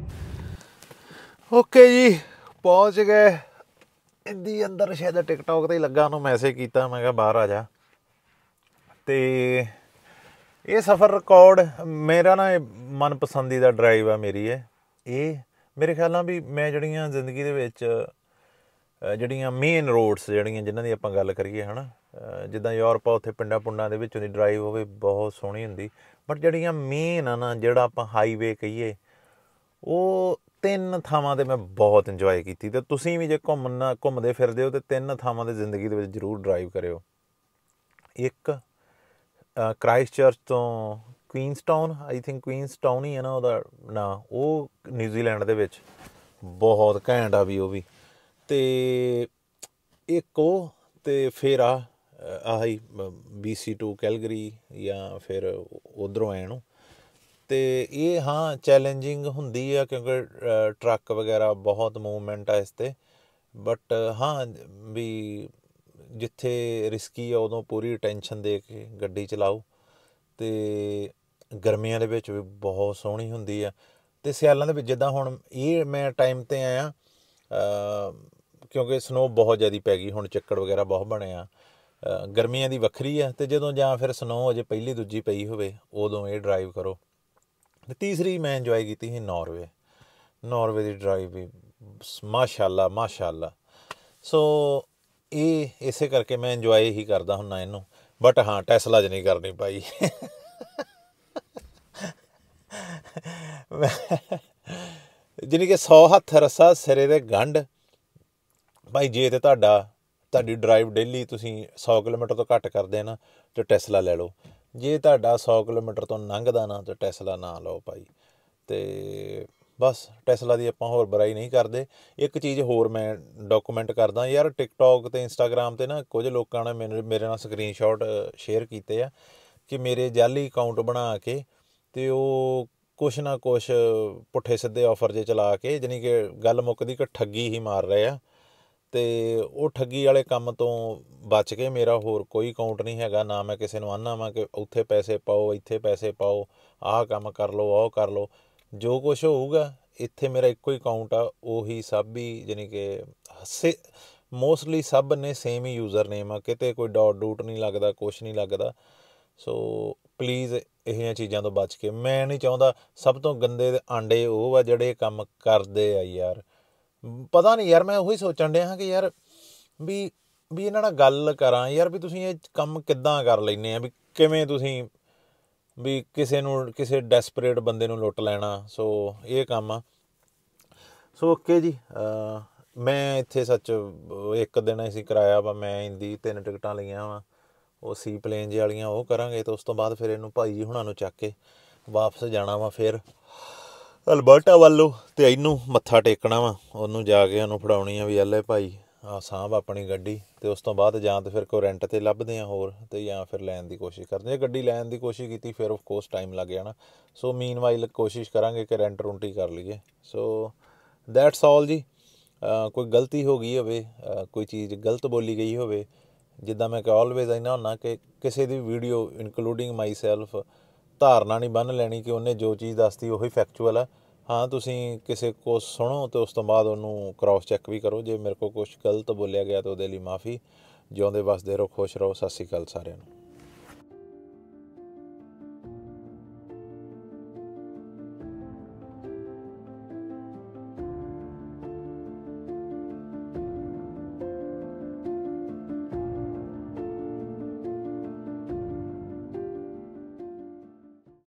ਓਕੇ ਜੀ ਪਹੁੰਚ ਗਏ ਇੰਦੀ ਅੰਦਰ ਸ਼ਾਇਦ ਟਿਕਟੋਕ 'ਤੇ ਹੀ ਲੱਗਾ ਉਹਨੂੰ ਮੈਸੇਜ ਕੀਤਾ ਮੈਂ ਕਿਹਾ ਬਾਹਰ ਆ ਜਾ ਅਤੇ ਇਹ ਸਫ਼ਰ ਰਿਕਾਰਡ ਮੇਰਾ ਨਾ ਇਹ ਮਨਪਸੰਦੀਦਾ ਡਰਾਈਵ ਆ ਮੇਰੀ ਹੈ ਇਹ ਮੇਰੇ ਖਿਆਲ ਨਾਲ ਵੀ ਮੈਂ ਜਿਹੜੀਆਂ ਜ਼ਿੰਦਗੀ ਦੇ ਵਿੱਚ ਜਿਹੜੀਆਂ ਮੇਨ ਰੋਡਸ ਜਿਹੜੀਆਂ ਜਿਨ੍ਹਾਂ ਦੀ ਆਪਾਂ ਗੱਲ ਕਰੀਏ ਹੈ ਨਾ ਜਿੱਦਾਂ ਯੂਰਪ ਆ ਉੱਥੇ ਪਿੰਡਾਂ ਪੁੰਡਾਂ ਦੇ ਵਿੱਚੋਂ ਦੀ ਡਰਾਈਵ ਹੋਵੇ ਬਹੁਤ ਸੋਹਣੀ ਹੁੰਦੀ ਬਟ ਜਿਹੜੀਆਂ ਮੇਨ ਆ ਨਾ ਜਿਹੜਾ ਆਪਾਂ ਹਾਈਵੇ ਕਹੀਏ ਉਹ ਤਿੰਨ ਥਾਵਾਂ 'ਤੇ ਮੈਂ ਬਹੁਤ ਇੰਜੋਏ ਕੀਤੀ ਅਤੇ ਤੁਸੀਂ ਵੀ ਜੇ ਘੁੰਮਣਾ ਘੁੰਮਦੇ ਫਿਰਦੇ ਹੋ ਤਾਂ ਤਿੰਨ ਥਾਵਾਂ 'ਤੇ ਜ਼ਿੰਦਗੀ ਦੇ ਵਿੱਚ ਜ਼ਰੂਰ ਡਰਾਈਵ ਕਰਿਓ ਇੱਕ ਕ੍ਰਾਈਸਟ ਚਰਚ ਤੋਂ ਕੁਈਨਸਟਾਊਨ ਆਈ ਥਿੰਕ ਕੁਈਨਸਟਾਊਨ ਹੀ ਹੈ ਨਾ ਉਹਦਾ ਨਾਂ ਉਹ ਨਿਊਜ਼ੀਲੈਂਡ ਦੇ ਵਿੱਚ ਬਹੁਤ ਘੈਂਟ ਆ ਵੀ ਉਹ ਵੀ। ਅਤੇ ਇੱਕ ਉਹ ਅਤੇ ਫਿਰ ਆ ਆਹੀ ਬੀ ਸੀ ਟੂ ਕੈਲਗਰੀ ਜਾਂ ਫਿਰ ਉੱਧਰੋਂ ਆਏ ਨੂੰ। ਅਤੇ ਇਹ ਹਾਂ ਚੈਲੰਜਿੰਗ ਹੁੰਦੀ ਆ ਕਿਉਂਕਿ ਟਰੱਕ ਵਗੈਰਾ ਬਹੁਤ ਮੂਵਮੈਂਟ ਆ ਇਸ 'ਤੇ, ਬਟ ਹਾਂ ਵੀ ਜਿੱਥੇ ਰਿਸਕੀ ਆ ਉਦੋਂ ਪੂਰੀ ਅਟੈਂਸ਼ਨ ਦੇ ਕੇ ਗੱਡੀ ਚਲਾਓ। ਅਤੇ ਗਰਮੀਆਂ ਦੇ ਵਿੱਚ ਵੀ ਬਹੁਤ ਸੋਹਣੀ ਹੁੰਦੀ ਆ। ਅਤੇ ਸਿਆਲਾਂ ਦੇ ਵਿੱਚ ਜਿੱਦਾਂ ਹੁਣ ਇਹ ਮੈਂ ਟਾਈਮ 'ਤੇ ਆਇਆ ਕਿਉਂਕਿ ਸਨੋ ਬਹੁਤ ਜ਼ਿਆਦਾ ਪੈ ਗਈ, ਹੁਣ ਚੱਕੜ ਵਗੈਰਾ ਬਹੁਤ ਬਣੇ ਆ। ਗਰਮੀਆਂ ਦੀ ਵੱਖਰੀ ਆ, ਅਤੇ ਜਦੋਂ ਜਾਂ ਫਿਰ ਸਨੋ ਅਜੇ ਪਹਿਲੀ ਦੂਜੀ ਪਈ ਹੋਵੇ ਉਦੋਂ ਇਹ ਡਰਾਈਵ ਕਰੋ। ਅਤੇ ਤੀਸਰੀ ਮੈਂ ਇੰਜੋਏ ਕੀਤੀ ਸੀ ਨੌਰਵੇ। ਨੌਰਵੇ ਦੀ ਡਰਾਈਵ ਵੀ ਮਾਸ਼ਾਅੱਲਾ ਮਾਸ਼ਾਅੱਲਾ। ਸੋ ਇਹ ਇਸੇ ਕਰਕੇ ਮੈਂ ਇੰਜੋਏ ਹੀ ਕਰਦਾ ਹੁੰਦਾ ਇਹਨੂੰ। ਬਟ ਹਾਂ ਟੈਸਲਾ 'ਚ ਨਹੀਂ ਕਰਨੀ ਭਾਈ। ਜਾਣੀ ਕਿ ਸੌ ਹੱਥ ਰੱਸਾ ਸਿਰੇ ਦੇ ਗੰਢ ਭਾਈ। ਜੇ ਤਾਂ ਤੁਹਾਡਾ ਤੁਹਾਡੀ ਡਰਾਈਵ ਡੇਲੀ ਤੁਸੀਂ ਸੌ ਕਿਲੋਮੀਟਰ ਤੋਂ ਘੱਟ ਕਰਦੇ ਨਾ ਤਾਂ ਟੈਸਲਾ ਲੈ ਲਓ। ਜੇ ਤੁਹਾਡਾ ਸੌ ਕਿਲੋਮੀਟਰ ਤੋਂ ਲੰਘਦਾ ਨਾ ਤਾਂ ਟੈਸਲਾ ਨਾ ਲਓ ਭਾਈ। ਅਤੇ ਬਸ ਟੈਸਲਾ ਦੀ ਆਪਾਂ ਹੋਰ ਬੁਰਾਈ ਨਹੀਂ ਕਰਦੇ। ਇੱਕ ਚੀਜ਼ ਹੋਰ ਮੈਂ ਡਾਕੂਮੈਂਟ ਕਰਦਾ ਯਾਰ, ਟਿਕਟੋਕ ਅਤੇ ਇੰਸਟਾਗ੍ਰਾਮ 'ਤੇ ਨਾ ਕੁਝ ਲੋਕਾਂ ਨੇ ਮੈਨੂੰ ਮੇਰੇ ਨਾਲ ਸਕਰੀਨਸ਼ਾਟ ਸ਼ੇਅਰ ਕੀਤੇ ਆ ਕਿ ਮੇਰੇ ਜਾਅਲੀ ਅਕਾਊਂਟ ਬਣਾ ਕੇ ਅਤੇ ਉਹ ਕੁਛ ਨਾ ਕੁਛ ਪੁੱਠੇ ਸਿੱਧੇ ਆਫਰ ਜੇ ਚਲਾ ਕੇ, ਜਾਣੀ ਕਿ ਗੱਲ ਮੁੱਕਦੀ ਕਿ ਠੱਗੀ ਹੀ ਮਾਰ ਰਹੇ ਆ। ਅਤੇ ਉਹ ਠੱਗੀ ਵਾਲੇ ਕੰਮ ਤੋਂ ਬਚ ਕੇ ਮੇਰਾ ਹੋਰ ਕੋਈ ਅਕਾਊਂਟ ਨਹੀਂ ਹੈਗਾ। ਨਾ ਮੈਂ ਕਿਸੇ ਨੂੰ ਆਉਂਦਾ ਵਾਂ ਕਿ ਉੱਥੇ ਪੈਸੇ ਪਾਓ, ਇੱਥੇ ਪੈਸੇ ਪਾਓ, ਆਹ ਕੰਮ ਕਰ ਲਓ, ਉਹ ਕਰ ਲਓ। ਜੋ ਕੁਛ ਹੋਊਗਾ ਇੱਥੇ ਮੇਰਾ ਇੱਕੋ ਹੀ ਅਕਾਊਂਟ ਆ, ਉਹੀ ਸਭ ਹੀ ਜਾਣੀ ਕਿ ਸੇ ਮੋਸਟਲੀ ਸਭ ਨੇ ਸੇਮ ਹੀ ਯੂਜ਼ਰ ਨੇਮ ਆ, ਕਿਤੇ ਕੋਈ ਡਾਟ ਡੂਟ ਨਹੀਂ ਲੱਗਦਾ, ਕੁਛ ਨਹੀਂ ਲੱਗਦਾ। ਸੋ ਪਲੀਜ਼ ਇਹ ਜਿਹੀਆਂ ਚੀਜ਼ਾਂ ਤੋਂ ਬਚ ਕੇ, ਮੈਂ ਨਹੀਂ ਚਾਹੁੰਦਾ। ਸਭ ਤੋਂ ਗੰਦੇ ਦੇ ਆਂਡੇ ਉਹ ਆ ਜਿਹੜੇ ਕੰਮ ਕਰਦੇ ਆ ਯਾਰ। ਪਤਾ ਨਹੀਂ ਯਾਰ, ਮੈਂ ਉਹੀ ਸੋਚਣ ਡਿਆ ਹਾਂ ਕਿ ਯਾਰ ਵੀ ਵੀ ਇਹਨਾਂ ਨਾਲ ਗੱਲ ਕਰਾਂ ਯਾਰ ਵੀ ਤੁਸੀਂ ਇਹ ਕੰਮ ਕਿੱਦਾਂ ਕਰ ਲੈਂਦੇ ਆ, ਵੀ ਕਿਵੇਂ ਤੁਸੀਂ ਵੀ ਕਿਸੇ ਨੂੰ ਕਿਸੇ ਡੈਸਪਰੇਟ ਬੰਦੇ ਨੂੰ ਲੁੱਟ ਲੈਣਾ। ਸੋ ਇਹ ਕੰਮ ਆ। ਸੋ ਓਕੇ ਜੀ। ਮੈਂ ਇੱਥੇ ਸੱਚ ਇੱਕ ਦਿਨ ਅਸੀਂ ਕਰਾਇਆ ਵਾ, ਮੈਂ ਇਹਦੀ ਤਿੰਨ ਟਿਕਟਾਂ ਲਈਆਂ ਵਾ, ਉਹ ਸੀ ਪਲੇਨ ਜਿਹੇ ਵਾਲੀਆਂ ਉਹ ਕਰਾਂਗੇ। ਅਤੇ ਉਸ ਤੋਂ ਬਾਅਦ ਫਿਰ ਇਹਨੂੰ ਭਾਈ ਜੀ ਹੁਣਾਂ ਨੂੰ ਚੱਕ ਕੇ ਵਾਪਸ ਜਾਣਾ ਵਾ ਫਿਰ ਅਲਬਰਟਾ ਵੱਲੋਂ, ਅਤੇ ਇਹਨੂੰ ਮੱਥਾ ਟੇਕਣਾ ਵਾ, ਉਹਨੂੰ ਜਾ ਕੇ ਉਹਨੂੰ ਫੜਾਉਣੀ ਆ ਵੀ ਲੈ ਭਾਈ ਆ ਸਾਂਭ ਆਪਣੀ ਗੱਡੀ। ਅਤੇ ਉਸ ਤੋਂ ਬਾਅਦ ਜਾਂ ਤਾਂ ਫਿਰ ਕੋਈ ਰੈਂਟ 'ਤੇ ਲੱਭਦੇ ਹਾਂ ਹੋਰ, ਅਤੇ ਜਾਂ ਫਿਰ ਲੈਣ ਦੀ ਕੋਸ਼ਿਸ਼ ਕਰਦੇ। ਜੇ ਗੱਡੀ ਲੈਣ ਦੀ ਕੋਸ਼ਿਸ਼ ਕੀਤੀ ਫਿਰ ਆਫ ਕੋਰਸ ਟਾਈਮ ਲੱਗ ਜਾਣਾ। ਸੋ ਮੀਨ ਵਾਈਲ ਕੋਸ਼ਿਸ਼ ਕਰਾਂਗੇ ਕਿ ਰੈਂਟ ਰੁੰਟ ਹੀ ਕਰ ਲਈਏ। ਸੋ ਦੈਟਸ ਆਲ ਜੀ। ਕੋਈ ਗਲਤੀ ਹੋ ਗਈ ਹੋਵੇ, ਕੋਈ ਚੀਜ਼ ਗਲਤ ਬੋਲੀ ਗਈ ਹੋਵੇ, ਜਿੱਦਾਂ ਮੈਂ ਕਿ ਆਲਵੇਜ਼ ਇੰਨਾ ਹੁੰਦਾ ਕਿ ਕਿਸੇ ਦੀ ਵੀਡੀਓ ਇਨਕਲੂਡਿੰਗ ਮਾਈ ਸੈਲਫ ਧਾਰਨਾ ਨਹੀਂ ਬੰਨ੍ਹ ਲੈਣੀ ਕਿ ਉਹਨੇ ਜੋ ਚੀਜ਼ ਦੱਸਤੀ ਉਹੀ ਫੈਕਚੁਅਲ ਆ। ਹਾਂ ਤੁਸੀਂ ਕਿਸੇ ਕੋ ਸੁਣੋ ਅਤੇ ਉਸ ਤੋਂ ਬਾਅਦ ਉਹਨੂੰ ਕ੍ਰੋਸ ਚੈੱਕ ਵੀ ਕਰੋ। ਜੇ ਮੇਰੇ ਕੋਲ ਕੁਛ ਗਲਤ ਬੋਲਿਆ ਗਿਆ ਤਾਂ ਉਹਦੇ ਲਈ ਮਾਫੀ। ਜਿਉਂਦੇ ਵਸਦੇ ਰਹੋ, ਖੁਸ਼ ਰਹੋ। ਸਤਿ ਸ਼੍ਰੀ ਅਕਾਲ ਸਾਰਿਆਂ ਨੂੰ।